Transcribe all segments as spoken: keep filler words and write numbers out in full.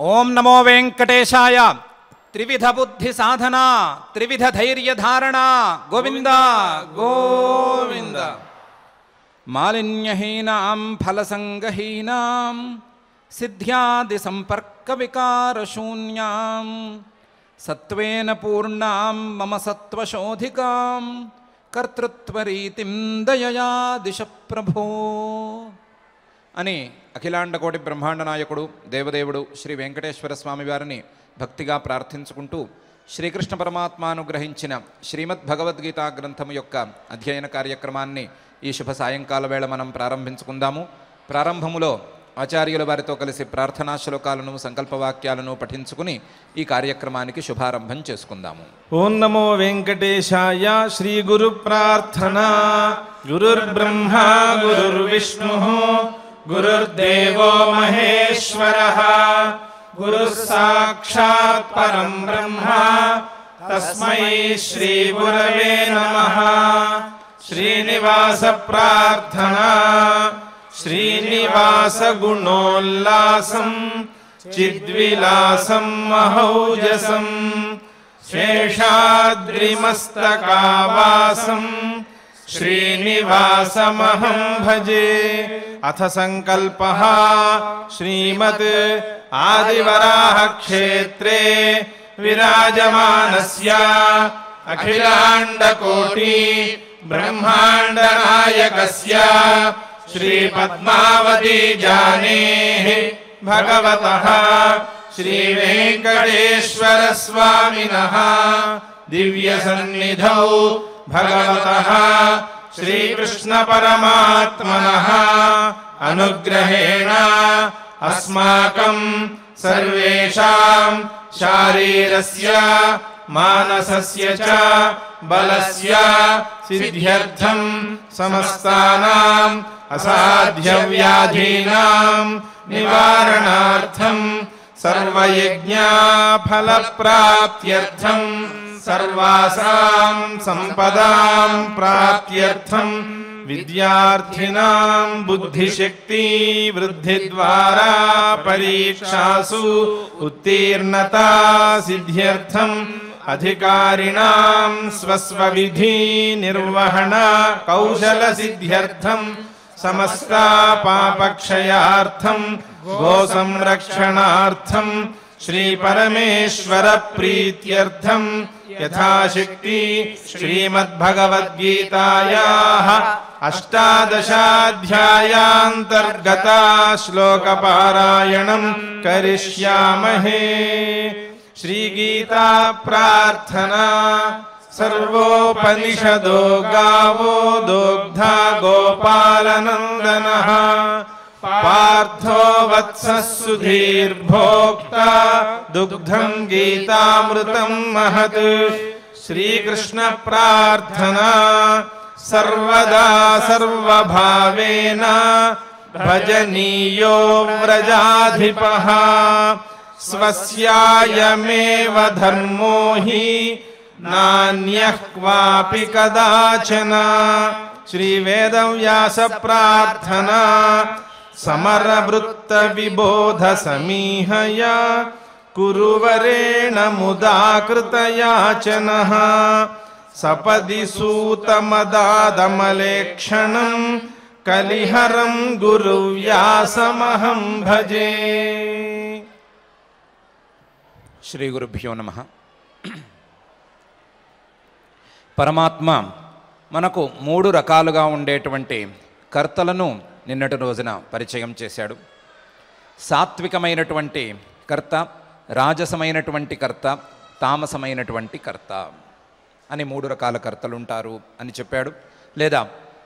ఓం నమో వెంకటేశాయ. త్రివిధ బుద్ధి సాధన, త్రివిధ ధైర్య ధారణ. గోవింద గోవింద. మాలిన్యహీనాం ఫలసంగహీనాం సిద్ధ్యాది సంపర్క వికారశూన్యాం సత్వేన పూర్ణాం మమ సత్వశోధికాం కర్తృత్వరీతిం దయయా దిశ ప్రభో అని అఖిలాండకోటి బ్రహ్మాండ నాయకుడు దేవదేవుడు శ్రీ వెంకటేశ్వర స్వామి వారిని భక్తిగా ప్రార్థించుకుంటూ శ్రీకృష్ణ పరమాత్మ అనుగ్రహించిన శ్రీమద్ భగవద్గీతా గ్రంథము యొక్క అధ్యయన కార్యక్రమాన్ని ఈ శుభ సాయంకాల వేళ మనం ప్రారంభించుకుందాము. ప్రారంభములో ఆచార్యుల వారితో కలిసి ప్రార్థనా శ్లోకాలను సంకల్పవాక్యాలను పఠించుకుని ఈ కార్యక్రమానికి శుభారంభం చేసుకుందాము. ఓం నమో వెంకటేశాయ. శ్రీ గురు ప్రార్థన. గురుర్బ్రహ్మ గురుర్విష్ణు గురుర్దేవో మహేశ్వరః గురుః సాక్షాత్ పరం బ్రహ్మ తస్మై శ్రీ గురవే నమః. శ్రీనివాస ప్రార్థన. శ్రీనివాస గుణోల్లాసం చిద్విలాసం మహౌజసం శేషాద్రిమస్తకావాసం శ్రీనివాసమహం భజే. అథ సంకల్పః శ్రీమద్ ఆదివరాహ క్షేత్రే విరాజమానస్య అఖిలాండకోటి బ్రహ్మాండ నాయకస్య శ్రీ పద్మావతి జానేః భగవతః శ్రీ వెంకటేశ్వర స్వామినః దివ్య సన్నిధౌ భగవతః శ్రీకృష్ణ పరమాత్మనః అనుగ్రహేణ అస్మాకం సర్వేషాం శారీరస్య మానసస్య చ బలస్య సిద్ధ్యర్థం సమస్తానాం అసాధ్య వ్యాధీనాం నివారణార్థం సర్వయజ్ఞ ఫలప్రాప్త్యర్థం సర్వాసాం సంపదాం ప్రాప్త్యర్థం విద్యార్థినాం బుద్ధిశక్తి వృద్ధి ద్వారా పరీక్షాసు ఉత్తీర్ణతా సిద్ధ్యర్థం అధికారిణాం స్వస్వ విధి నిర్వహణ కౌశల సిద్ధ్యర్థం సమస్త పాపక్షయార్థం గో సంరక్షణార్థం శ్రీ పరమేశ్వర ప్రీత్యర్థం యథాశక్తి శ్రీమద్భగవద్గీతాయాః అష్టాదశాధ్యాయాంతర్గత శ్లోక పారాయణం కరిష్యామహే. శ్రీగీతా ప్రార్థనా. సర్వోపనిషదో గావో దోగ్ధా గోపాలనందనః పార్థో వత్సః సుధీర్భోక్తా దుగ్ధం గీతామృతం మహత్. శ్రీకృష్ణ ప్రార్థనా. సర్వదా సర్వభావేన భజనీయో వ్రజాధిపః స్వస్యాయమేవ ధర్మో హి నాన్యః క్వాపి కదాచన. శ్రీ వేదవ్యాస ప్రార్థనా. సమరవృత్త విబోధ సమీహయ కురువరేణ ముదాకృతయాచనః సపది సూతమదాదమలేక్షణం కలిహరం గురువ్యాసమహం భజే. శ్రీ గురుభ్యో నమః. పరమాత్మ మనకు మూడు రకాలుగా ఉండేటువంటి కర్తలను నిన్నటి రోజున పరిచయం చేశాడు. సాత్వికమైనటువంటి కర్త, రాజసమైనటువంటి కర్త, తామసమైనటువంటి కర్త అని మూడు రకాల కర్తలు ఉంటారు అని చెప్పాడు. లేదా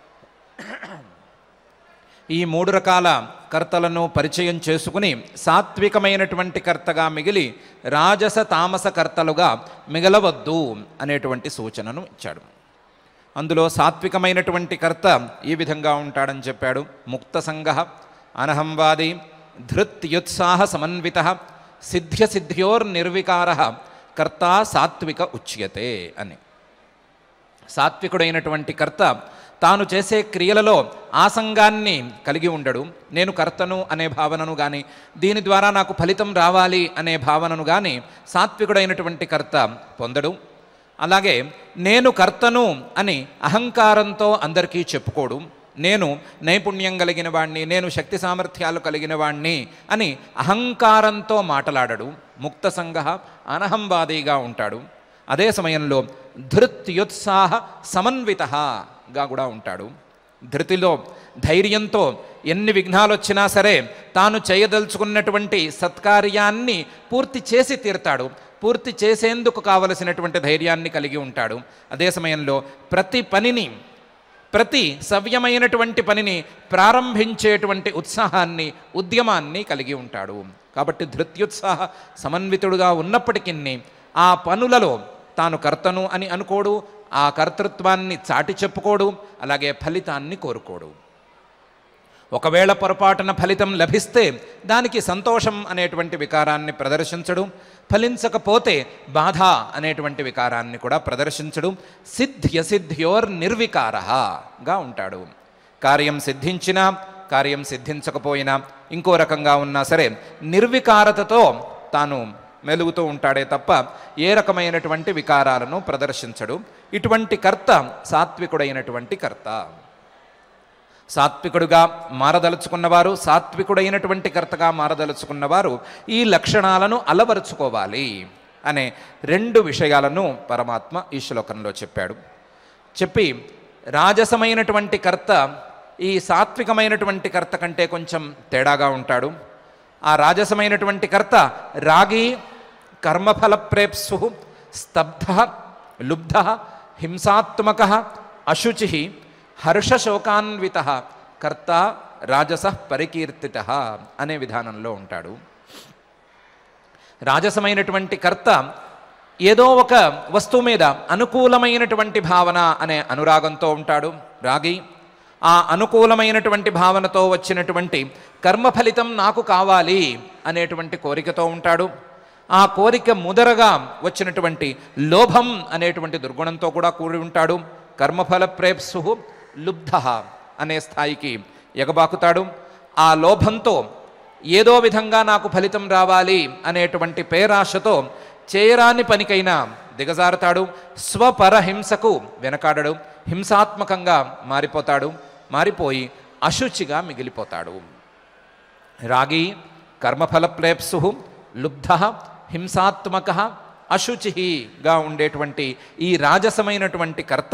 ఈ మూడు రకాల కర్తలను పరిచయం చేసుకుని సాత్వికమైనటువంటి కర్తగా మిగిలి రాజస తామస కర్తలుగా మిగలవద్దు అనేటువంటి సూచనను ఇచ్చాడు. అందులో సాత్వికమైనటువంటి కర్త ఈ విధంగా ఉంటాడని చెప్పాడు. ముక్త సంగ, అనహంవాది, ధృత్యుత్సాహ సమన్విత, సిద్ధ్య సిద్ధ్యోర్నిర్వికార కర్త సాత్విక ఉచ్యతే అని. సాత్వికుడైనటువంటి కర్త తాను చేసే క్రియలలో ఆసంగాన్ని కలిగి ఉండడు. నేను కర్తను అనే భావనను కానీ, దీని ద్వారా నాకు ఫలితం రావాలి అనే భావనను కానీ సాత్వికుడైనటువంటి కర్త పొందడు. అలాగే నేను కర్తను అని అహంకారంతో అందరికీ చెప్పుకోడు. నేను నైపుణ్యం కలిగిన వాణ్ణి, నేను శక్తి సామర్థ్యాలు కలిగిన వాణ్ణి అని అహంకారంతో మాట్లాడడు. ముక్త సంగ అనహంవాదిగా ఉంటాడు. అదే సమయంలో ధృత్యుత్సాహ సమన్వితగా కూడా ఉంటాడు. ధృతిలో ధైర్యంతో ఎన్ని విఘ్నాలు వచ్చినా సరే తాను చేయదలుచుకున్నటువంటి సత్కార్యాన్ని పూర్తి చేసి తీరుతాడు. పూర్తి చేసేందుకు కావలసినటువంటి ధైర్యాన్ని కలిగి ఉంటాడు. అదే సమయంలో ప్రతి పనిని, ప్రతి సవ్యమైనటువంటి పనిని ప్రారంభించేటువంటి ఉత్సాహాన్ని, ఉద్యమాన్ని కలిగి ఉంటాడు. కాబట్టి ధృత్యుత్సాహ సమన్వితుడుగా ఉన్నప్పటికీ ఆ పనులలో తాను కర్తను అని అనుకోడు, ఆ కర్తృత్వాన్ని చాటి చెప్పుకోడు, అలాగే ఫలితాన్ని కోరుకోడు. ఒకవేళ పొరపాటున ఫలితం లభిస్తే దానికి సంతోషం అనేటువంటి వికారాన్ని ప్రదర్శించడు, ఫలించకపోతే బాధ అనేటువంటి వికారాన్ని కూడా ప్రదర్శించడు. సిద్ధ్యసిద్ధ్యోర్ నిర్వికారగా ఉంటాడు. కార్యం సిద్ధించినా, కార్యం సిద్ధించకపోయినా, ఇంకో రకంగా ఉన్నా సరే నిర్వికారతతో తాను మెలుగుతూ ఉంటాడే తప్ప ఏ రకమైనటువంటి వికారాలను ప్రదర్శించడు. ఇటువంటి కర్త సాత్వికుడైనటువంటి కర్త. సాత్వికుడుగా మారదలుచుకున్నవారు, సాత్వికుడైనటువంటి కర్తగా మారదలుచుకున్నవారు ఈ లక్షణాలను అలవరుచుకోవాలి అనే రెండు విషయాలను పరమాత్మ ఈ శ్లోకంలో చెప్పాడు. చెప్పి రాజసమైనటువంటి కర్త ఈ సాత్వికమైనటువంటి కర్త కంటే కొంచెం తేడాగా ఉంటాడు. ఆ రాజసమైనటువంటి కర్త రాగి, కర్మఫల ప్రేప్సు, స్తబ్ధ, లుబ్ధ, హింసాత్మక, అశుచి, హర్షశోకాన్విత కర్త రాజస పరికీర్తిత అనే విధానంలో ఉంటాడు. రాజసమైనటువంటి కర్త ఏదో ఒక వస్తువు మీద అనుకూలమైనటువంటి భావన అనే అనురాగంతో ఉంటాడు. రాగి ఆ అనుకూలమైనటువంటి భావనతో వచ్చినటువంటి కర్మఫలితం నాకు కావాలి అనేటువంటి కోరికతో ఉంటాడు. ఆ కోరిక ముదరగా వచ్చినటువంటి లోభం అనేటువంటి దుర్గుణంతో కూడా కూడి ఉంటాడు. కర్మఫల ప్రేప్సు లుబ్ధ అనే స్థాయికి ఎగబాకుతాడు. ఆ లోభంతో ఏదో విధంగా నాకు ఫలితం రావాలి అనేటువంటి పేరాశతో చేయరాని పనికైనా దిగజారుతాడు. స్వపరహింసకు వెనకాడడు, హింసాత్మకంగా మారిపోతాడు, మారిపోయి అశుచిగా మిగిలిపోతాడు. రాగి కర్మఫల ప్రేప్సు లుబ్ధ హింసాత్మక అశుచిగా ఉండేటువంటి ఈ రాజసమైనటువంటి కర్త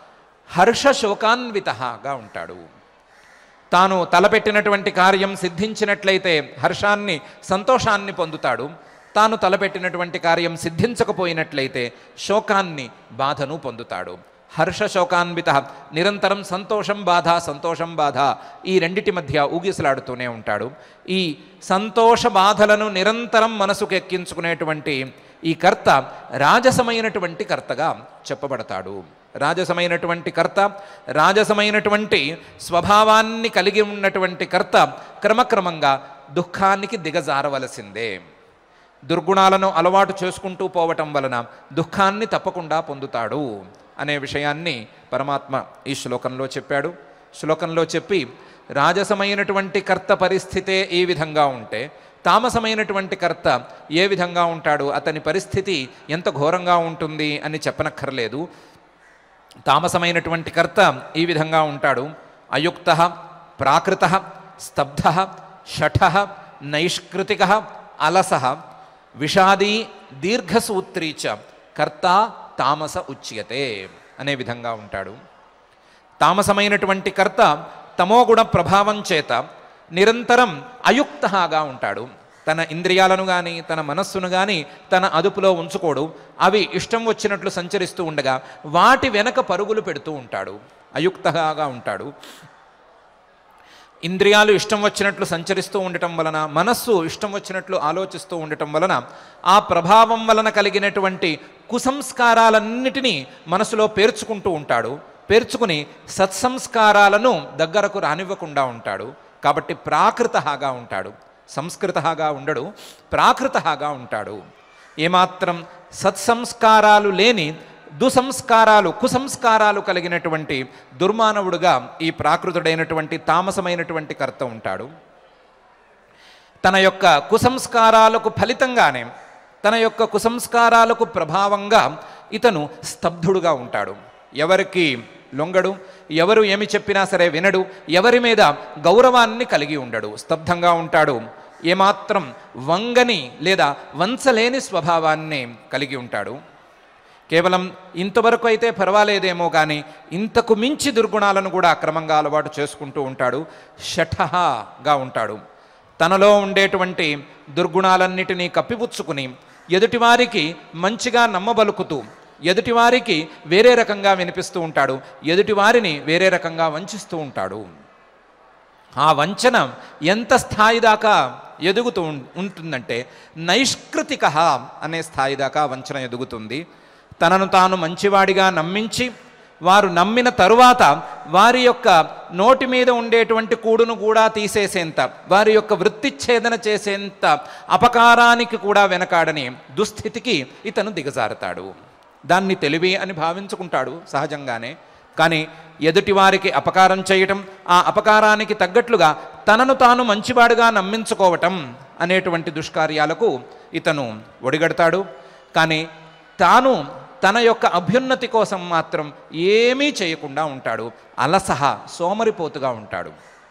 హర్షశోకాన్వితగా ఉంటాడు. తాను తలపెట్టినటువంటి కార్యం సిద్ధించినట్లయితే హర్షాన్ని, సంతోషాన్ని పొందుతాడు. తాను తలపెట్టినటువంటి కార్యం సిద్ధించకపోయినట్లయితే శోకాన్ని, బాధను పొందుతాడు. హర్షశోకాన్విత నిరంతరం సంతోషం బాధ, సంతోషం బాధ ఈ రెండిటి మధ్య ఊగిసలాడుతూనే ఉంటాడు. ఈ సంతోష బాధలను నిరంతరం మనసుకు ఎక్కించుకునేటువంటి ఈ కర్త రాజసమైనటువంటి కర్తగా చెప్పబడతాడు. రాజసమైనటువంటి కర్త, రాజసమైనటువంటి స్వభావాన్ని కలిగి ఉన్నటువంటి కర్త క్రమక్రమంగా దుఃఖానికి దిగజారవలసిందే. దుర్గుణాలను అలవాటు చేసుకుంటూ పోవటం వలన దుఃఖాన్ని తప్పకుండా పొందుతాడు అనే విషయాన్ని పరమాత్మ ఈ శ్లోకంలో చెప్పాడు. శ్లోకంలో చెప్పి రాజసమైనటువంటి కర్త పరిస్థితే ఈ విధంగా ఉంటే తామసమైనటువంటి కర్త ఏ విధంగా ఉంటాడు, అతని పరిస్థితి ఎంత ఘోరంగా ఉంటుంది అని చెప్పనక్కర్లేదు. తామసమైనటువంటి కర్త ఈ విధంగా ఉంటాడు. అయుక్త, ప్రాకృత, స్తబ్ధ, షఠ, నైష్కృతిక, అలస, విషాదీ, దీర్ఘసూత్రీ చ కర్త తామస ఉచ్యతే అనే విధంగా ఉంటాడు. తామసమైనటువంటి కర్త తమోగుణ ప్రభావం చేత నిరంతరం అయుక్తగా ఉంటాడు. తన ఇంద్రియాలను కానీ తన మనస్సును కానీ తన అదుపులో ఉంచుకోడు. అవి ఇష్టం వచ్చినట్లు సంచరిస్తూ ఉండగా వాటి వెనక పరుగులు పెడుతూ ఉంటాడు. అయుక్తగా ఉంటాడు. ఇంద్రియాలు ఇష్టం వచ్చినట్లు సంచరిస్తూ ఉండటం వలన, మనస్సు ఇష్టం వచ్చినట్లు ఆలోచిస్తూ ఉండటం వలన ఆ ప్రభావం వలన కలిగినటువంటి కుసంస్కారాలన్నిటినీ మనసులో పేర్చుకుంటూ ఉంటాడు. పేర్చుకుని సత్సంస్కారాలను దగ్గరకు రానివ్వకుండా ఉంటాడు. కాబట్టి ప్రాకృతగా ఉంటాడు. సంస్కృతగా ఉండడు, ప్రాకృతగా ఉంటాడు. ఏమాత్రం సత్సంస్కారాలు లేని దుసంస్కారాలు కుసంస్కారాలు కలిగినటువంటి దుర్మానవుడుగా ఈ ప్రాకృతుడైనటువంటి తామసమైనటువంటి కర్త ఉంటాడు. తన యొక్క కుసంస్కారాలకు ఫలితంగానే, తన యొక్క కుసంస్కారాలకు ప్రభావంగా ఇతను స్తబ్దుడుగా ఉంటాడు. ఎవరికి లొంగడు, ఎవరు ఏమి చెప్పినా సరే వినడు, ఎవరి మీద గౌరవాన్ని కలిగి ఉండడు, స్తబ్దంగా ఉంటాడు. ఏమాత్రం వంగని లేదా వంచలేని స్వభావాన్ని కలిగి ఉంటాడు. కేవలం ఇంతవరకు అయితే పర్వాలేదేమో కానీ ఇంతకు మించి దుర్గుణాలను కూడా అక్రమంగా అలవాటు చేసుకుంటూ ఉంటాడు. షఠహగా ఉంటాడు. తనలో ఉండేటువంటి దుర్గుణాలన్నిటినీ కప్పిపుచ్చుకుని ఎదుటివారికి మంచిగా నమ్మబలుకుతూ ఎదుటివారికి వేరే రకంగా వినిపిస్తూ ఉంటాడు, ఎదుటివారిని వేరే రకంగా వంచిస్తూ ఉంటాడు. ఆ వంచన ఎంత స్థాయి దాకా ఎదుగుతూ ఉంటుందంటే నైష్కృతిక అనే స్థాయి దాకా వంచన ఎదుగుతుంది. తనను తాను మంచివాడిగా నమ్మించి వారు నమ్మిన తరువాత వారి యొక్క నోటి మీద ఉండేటువంటి కూడును కూడా తీసేసేంత, వారి యొక్క వృత్తిచ్ఛేదన చేసేంత అపకారానికి కూడా వెనకాడని దుస్థితికి ఇతను దిగజారుతాడు. దాన్ని తెలివి అని భావించుకుంటాడు సహజంగానే. కానీ ఎదుటివారికి అపకారం చేయటం, ఆ అపకారానికి తగ్గట్లుగా తనను తాను మంచివాడుగా నమ్మించుకోవటం అనేటువంటి దుష్కార్యాలకు ఇతను ఒడిగడతాడు. కానీ తాను తన యొక్క అభ్యున్నతి కోసం మాత్రం ఏమీ చేయకుండా ఉంటాడు. అలసహ, సోమరిపోతుగా ఉంటాడు.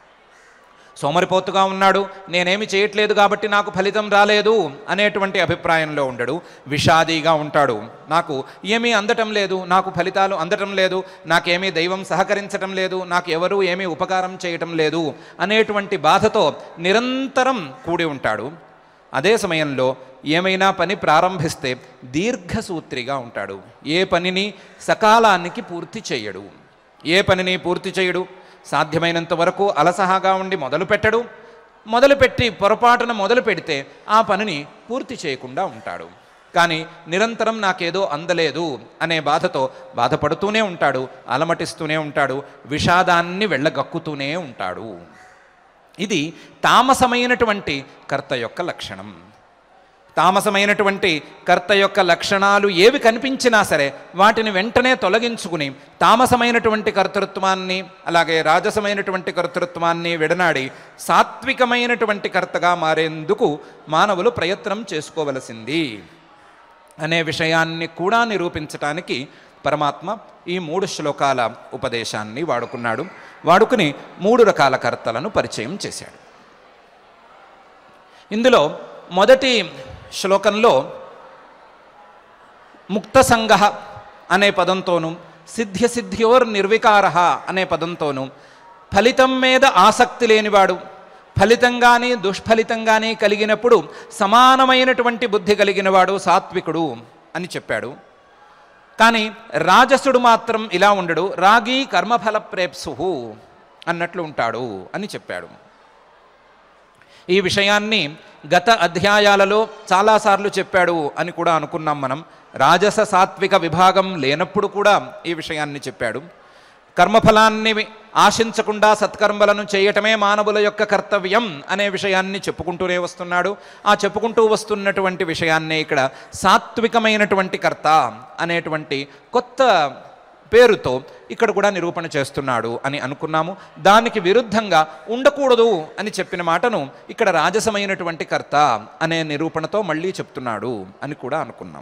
సోమరిపోతుగా ఉన్నాడు, నేనేమి చేయట్లేదు కాబట్టి నాకు ఫలితం రాలేదు అనేటువంటి అభిప్రాయంలో ఉండడు. విషాదీగా ఉంటాడు. నాకు ఏమీ అందటం లేదు, నాకు ఫలితాలు అందటం లేదు, నాకేమీ దైవం సహకరించటం లేదు, నాకు ఎవరూ ఏమీ ఉపకారం చేయటం లేదు అనేటువంటి బాధతో నిరంతరం కూడి ఉంటాడు. అదే సమయంలో ఏమైనా పని ప్రారంభిస్తే దీర్ఘసూత్రిగా ఉంటాడు. ఏ పనిని సకాలానికి పూర్తి చేయడు, ఏ పనిని పూర్తి చేయడు. సాధ్యమైనంత వరకు అలసహగా ఉండి మొదలు పెట్టడు. మొదలుపెట్టి పొరపాటున మొదలు పెడితే ఆ పనిని పూర్తి చేయకుండా ఉంటాడు. కానీ నిరంతరం నాకేదో అందలేదు అనే బాధతో బాధపడుతూనే ఉంటాడు, అలమటిస్తూనే ఉంటాడు, విషాదాన్ని వెళ్ళగక్కుతూనే ఉంటాడు. ఇది తామసమైనటువంటి కర్త యొక్క లక్షణం. తామసమైనటువంటి కర్త యొక్క లక్షణాలు ఏవి కనిపించినా సరే వాటిని వెంటనే తొలగించుకుని తామసమైనటువంటి కర్తృత్వాన్ని అలాగే రాజసమైనటువంటి కర్తృత్వాన్ని విడనాడి సాత్వికమైనటువంటి కర్తగా మారేందుకు మానవులు ప్రయత్నం చేసుకోవలసింది అనే విషయాన్ని కూడా నిరూపించటానికి పరమాత్మ ఈ మూడు శ్లోకాల ఉపదేశాన్ని వాడుకున్నాడు. వాడుకుని మూడు రకాల కర్తలను పరిచయం చేశాడు. ఇందులో మొదటి శ్లోకంలో ముక్తసంగ అనే పదంతోనూ సిద్ధ్య సిద్ధ్యోర్ నిర్వికార అనే పదంతోనూ ఫలితం మీద ఆసక్తి లేనివాడు, ఫలితం కానీ దుష్ఫలితం కానీ కలిగినప్పుడు సమానమైనటువంటి బుద్ధి కలిగినవాడు సాత్వికుడు అని చెప్పాడు. కానీ రాజసుడు మాత్రం ఇలా ఉండడు, రాగి కర్మఫల ప్రేప్సు అన్నట్లు ఉంటాడు అని చెప్పాడు. ఈ విషయాన్ని గత అధ్యాయాలలో చాలాసార్లు చెప్పాడు అని కూడా అనుకున్నాం మనం. రాజస సాత్విక విభాగం లేనప్పుడు కూడా ఈ విషయాన్ని చెప్పాడు. కర్మఫలాన్ని ఆశించకుండా సత్కర్మలను చేయటమే మానవుల యొక్క కర్తవ్యం అనే విషయాన్ని చెప్పుకుంటూనే వస్తున్నాడు. ఆ చెప్పుకుంటూ వస్తున్నటువంటి విషయాన్నే ఇక్కడ సాత్వికమైనటువంటి కర్త అనేటువంటి కొత్త పేరుతో ఇక్కడ కూడా నిరూపణ చేస్తున్నాడు అని అనుకున్నాము. దానికి విరుద్ధంగా ఉండకూడదు అని చెప్పిన మాటను ఇక్కడ రాజసమైనటువంటి కర్త అనే నిరూపణతో మళ్ళీ చెప్తున్నాడు అని కూడా అనుకున్నాం.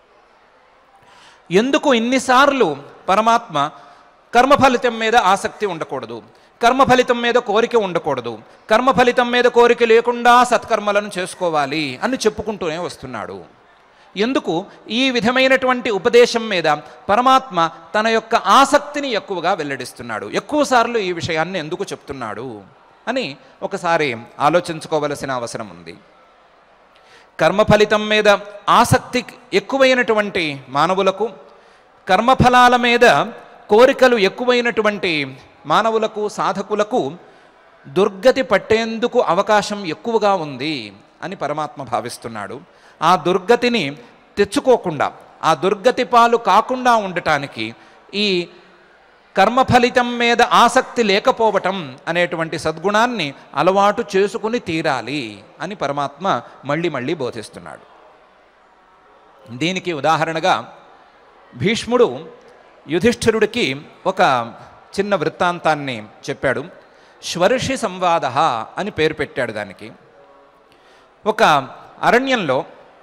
ఎందుకు ఇన్నిసార్లు పరమాత్మ కర్మఫలితం మీద ఆసక్తి ఉండకూడదు, కర్మఫలితం మీద కోరిక ఉండకూడదు, కర్మఫలితం మీద కోరిక లేకుండా సత్కర్మలను చేసుకోవాలి అని చెప్పుకుంటూనే వస్తున్నాడు? ఎందుకు ఈ విధమైనటువంటి ఉపదేశం మీద పరమాత్మ తన యొక్క ఆసక్తిని ఎక్కువగా వెల్లడిస్తున్నాడు? ఎక్కువసార్లు ఈ విషయాన్ని ఎందుకు చెప్తున్నాడు అని ఒకసారి ఆలోచించుకోవలసిన అవసరం ఉంది. కర్మఫలితం మీద ఆసక్తి ఎక్కువైనటువంటి మానవులకు, కర్మఫలాల మీద కోరికలు ఎక్కువైనటువంటి మానవులకు, సాధకులకు దుర్గతి పట్టేందుకు అవకాశం ఎక్కువగా ఉంది అని పరమాత్మ భావిస్తున్నాడు. ఆ దుర్గతిని తెచ్చుకోకుండా, ఆ దుర్గతి పాలు కాకుండా ఉండటానికి ఈ కర్మఫలితం మీద ఆసక్తి లేకపోవటం అనేటువంటి సద్గుణాన్ని అలవాటు చేసుకుని తీరాలి అని పరమాత్మ మళ్ళీ మళ్ళీ బోధిస్తున్నాడు. దీనికి ఉదాహరణగా భీష్ముడు యుధిష్ఠిరుడికి ఒక చిన్న వృత్తాంతాన్ని చెప్పాడు. శ్వర్షి సంవాద అని పేరు పెట్టాడు దానికి. ఒక అరణ్యంలో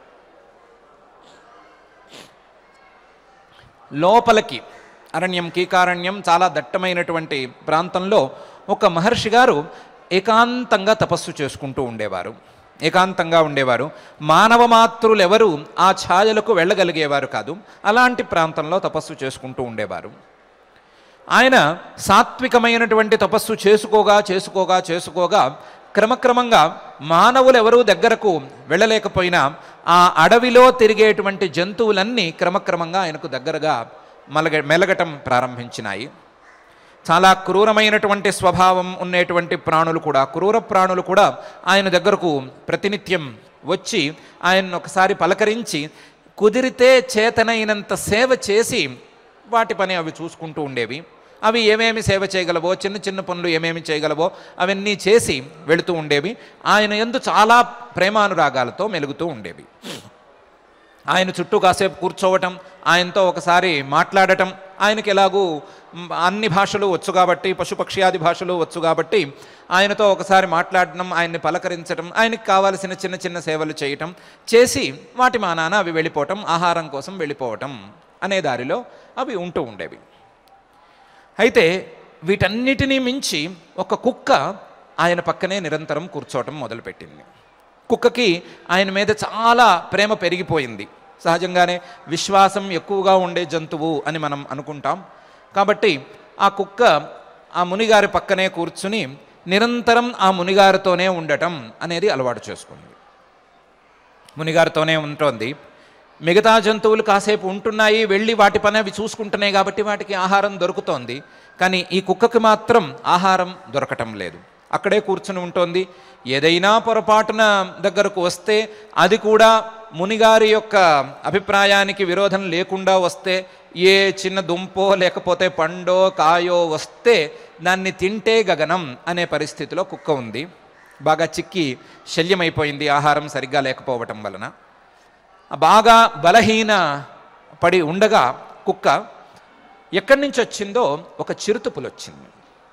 లోపలికి, అరణ్యం కీకారణ్యం చాలా దట్టమైనటువంటి ప్రాంతంలో ఒక మహర్షి గారు ఏకాంతంగా తపస్సు చేసుకుంటూ ఉండేవారు. ఏకాంతంగా ఉండేవారు. మానవ మాతృలు ఎవరు ఆ ఛాయలకు వెళ్ళగలిగేవారు కాదు. అలాంటి ప్రాంతంలో తపస్సు చేసుకుంటూ ఉండేవారు. ఆయన సాత్వికమైనటువంటి తపస్సు చేసుకోగా చేసుకోగా చేసుకోగా క్రమక్రమంగా మానవులు ఎవరూ దగ్గరకు వెళ్ళలేకపోయినా ఆ అడవిలో తిరిగేటువంటి జంతువులన్నీ క్రమక్రమంగా ఆయనకు దగ్గరగా మలగ మెలగటం ప్రారంభించినాయి. చాలా క్రూరమైనటువంటి స్వభావం ఉండేటువంటి ప్రాణులు కూడా, క్రూర ప్రాణులు కూడా ఆయన దగ్గరకు ప్రతినిత్యం వచ్చి ఆయన్ని ఒకసారి పలకరించి కుదిరితే చేతనైనంత సేవ చేసి వాటి పని అవి చూసుకుంటూ ఉండేవి. అవి ఏమేమి సేవ చేయగలవో, చిన్న చిన్న పనులు ఏమేమి చేయగలవో అవన్నీ చేసి వెళుతూ ఉండేవి. ఆయన యందు చాలా ప్రేమానురాగాలతో మెలుగుతూ ఉండేవి. ఆయన చుట్టూ కాసేపు కూర్చోవటం, ఆయనతో ఒకసారి మాట్లాడటం, ఆయనకి ఎలాగూ అన్ని భాషలు వచ్చు కాబట్టి, పశుపక్ష్యాది భాషలు వచ్చు కాబట్టి ఆయనతో ఒకసారి మాట్లాడటం, ఆయన్ని పలకరించడం, ఆయనకి కావాల్సిన చిన్న చిన్న సేవలు చేయటం చేసి వాటి మానాన అవి వెళ్ళిపోవటం, ఆహారం కోసం వెళ్ళిపోవటం అనే దారిలో అవి ఉంటూ ఉండేవి. అయితే వీటన్నిటినీ మించి ఒక కుక్క ఆయన పక్కనే నిరంతరం కూర్చోవటం మొదలుపెట్టింది. కుక్కకి ఆయన మీద చాలా ప్రేమ పెరిగిపోయింది. సహజంగానే విశ్వాసం ఎక్కువగా ఉండే జంతువు అని మనం అనుకుంటాం. కాబట్టి ఆ కుక్క ఆ మునిగారి పక్కనే కూర్చుని నిరంతరం ఆ మునిగారితోనే ఉండటం అనేది అలవాటు చేసుకుంది. మునిగారితోనే ఉంటుంది. మిగతా జంతువులు కాసేపు ఉంటున్నాయి, వెళ్ళి వాటి పని అవి చూసుకుంటున్నాయి కాబట్టి వాటికి ఆహారం దొరుకుతోంది. కానీ ఈ కుక్కకి మాత్రం ఆహారం దొరకటం లేదు. అక్కడే కూర్చుని ఉంటుంది. ఏదైనా పొరపాటున దగ్గరకు వస్తే అది కూడా మునిగారి యొక్క అభిప్రాయానికి విరోధం లేకుండా వస్తే, ఏ చిన్న దుంపో లేకపోతే పండో కాయో వస్తే దాన్ని తింటే గగనం అనే పరిస్థితిలో కుక్క ఉంది. బాగా చిక్కి శల్యమైపోయింది ఆహారం సరిగ్గా లేకపోవటం వలన. బాగా బలహీన పడి ఉండగా కుక్క ఎక్కడి నుంచి వచ్చిందో ఒక చిరుతపులి వచ్చింది.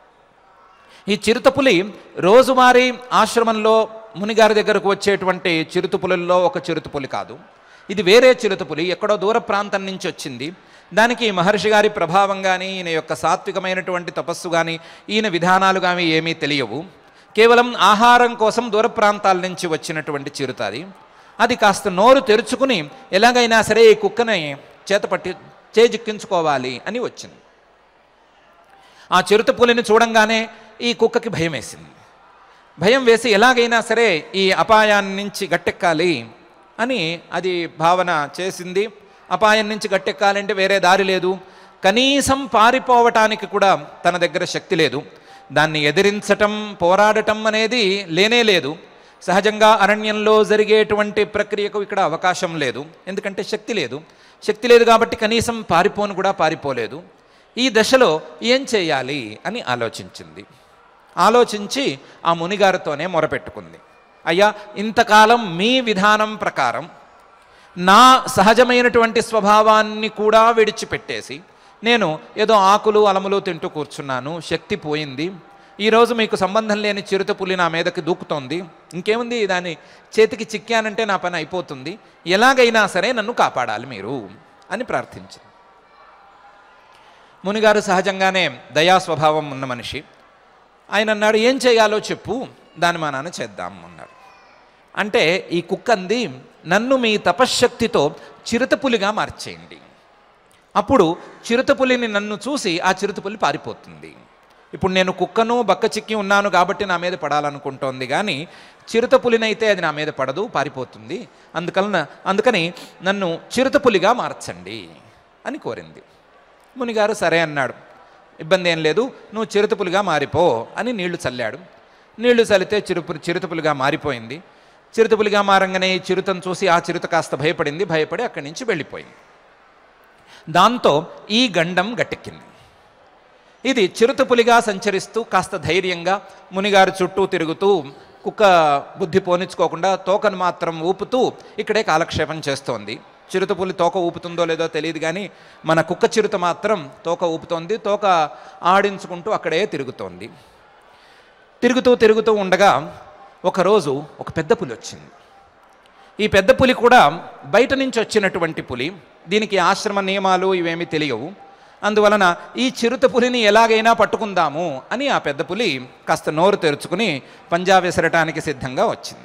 ఈ చిరుతపులి రోజువారీ ఆశ్రమంలో మునిగారి దగ్గరకు వచ్చేటువంటి చిరుతపులుల్లో ఒక చిరుతపులి కాదు. ఇది వేరే చిరుతపులి, ఎక్కడో దూర ప్రాంతం నుంచి వచ్చింది. దానికి మహర్షి గారి ప్రభావం కానీ, ఈయన యొక్క సాత్వికమైనటువంటి తపస్సు కానీ, ఈయన విధానాలు కానీ ఏమీ తెలియవు. కేవలం ఆహారం కోసం దూర ప్రాంతాల నుంచి వచ్చినటువంటి చిరుత అది. అది కాస్త నోరు తెరుచుకుని ఎలాగైనా సరే ఈ కుక్కని చేతపట్టి చేజిక్కించుకోవాలి అని వచ్చింది. ఆ చిరుతపులిని చూడంగానే ఈ కుక్కకి భయం వేసింది. భయం వేసి ఎలాగైనా సరే ఈ అపాయాన్ని నుంచి గట్టెక్కాలి అని అది భావన చేసింది. అపాయం నుంచి గట్టెక్కాలంటే వేరే దారి లేదు. కనీసం పారిపోవటానికి కూడా తన దగ్గర శక్తి లేదు. దాన్ని ఎదిరించటం, పోరాడటం అనేది లేనే లేదు. సహజంగా అరణ్యంలో జరిగేటువంటి ప్రక్రియకు ఇక్కడ అవకాశం లేదు. ఎందుకంటే శక్తి లేదు. శక్తి లేదు కాబట్టి కనీసం పారిపోను కూడా పారిపోలేదు. ఈ దశలో ఏం చేయాలి అని ఆలోచించింది. ఆలోచించి ఆ మునిగారితోనే మొరపెట్టుకుంది. అయ్యా, ఇంతకాలం మీ విధానం ప్రకారం నా సహజమైనటువంటి స్వభావాన్ని కూడా విడిచిపెట్టేసి నేను ఏదో ఆకులు అలములు తింటూ కూర్చున్నాను, శక్తి పోయింది. ఈరోజు మీకు సంబంధం లేని చిరుతపులి నా మీదకి దూకుతోంది. ఇంకేముంది, దాని చేతికి చిక్కానంటే నా పని అయిపోతుంది. ఎలాగైనా సరే నన్ను కాపాడాలి మీరు అని ప్రార్థించింది. మునిగారు సహజంగానే దయా స్వభావం ఉన్న మనిషి. ఆయన అన్నాడు, ఏం చేయాలో చెప్పు, దాని మా నాన్న చేద్దాం అన్నాడు. అంటే ఈ కుక్కంది, నన్ను మీ తపశ్శక్తితో చిరుతపులిగా మార్చేయండి. అప్పుడు చిరుతపులిని నన్ను చూసి ఆ చిరుతపులి పారిపోతుంది. ఇప్పుడు నేను కుక్కను బక్క చిక్కి ఉన్నాను కాబట్టి నా మీద పడాలనుకుంటోంది, కానీ చిరుతపులినైతే అది నా మీద పడదు, పారిపోతుంది. అందుకలన అందుకని నన్ను చిరుతపులిగా మార్చండి అని కోరింది. మునిగారు సరే అన్నాడు. ఇబ్బంది ఏం లేదు, నువ్వు చిరుతపులిగా మారిపో అని నీళ్లు చల్లాడు. నీళ్లు చల్లితే చిరుపు చిరుతపులిగా మారిపోయింది. చిరుతపులిగా మారంగానే ఈ చిరుతను చూసి ఆ చిరుత కాస్త భయపడింది. భయపడి అక్కడి నుంచి వెళ్ళిపోయింది. దాంతో ఈ గండం గట్టెక్కింది. ఇది చిరుతపులిగా సంచరిస్తూ కాస్త ధైర్యంగా మునిగారు చుట్టూ తిరుగుతూ కుక్క బుద్ధి పోనిచ్చుకోకుండా తోకను మాత్రం ఊపుతూ ఇక్కడే కాలక్షేపం చేస్తోంది. చిరుతపులి తోక ఊపుతుందో లేదో తెలియదు కానీ మన కుక్క చిరుత మాత్రం తోక ఊపుతోంది, తోక ఆడించుకుంటూ అక్కడే తిరుగుతోంది. తిరుగుతూ తిరుగుతూ ఉండగా ఒకరోజు ఒక పెద్ద పులి వచ్చింది. ఈ పెద్ద పులి కూడా బయట నుంచి వచ్చినటువంటి పులి, దీనికి ఆశ్రమ నియమాలు ఇవేమీ తెలియవు. అందువలన ఈ చిరుత పులిని ఎలాగైనా పట్టుకుందాము అని ఆ పెద్ద పులి కాస్త నోరు తెరుచుకుని పంజా విసరటానికి సిద్ధంగా వచ్చింది.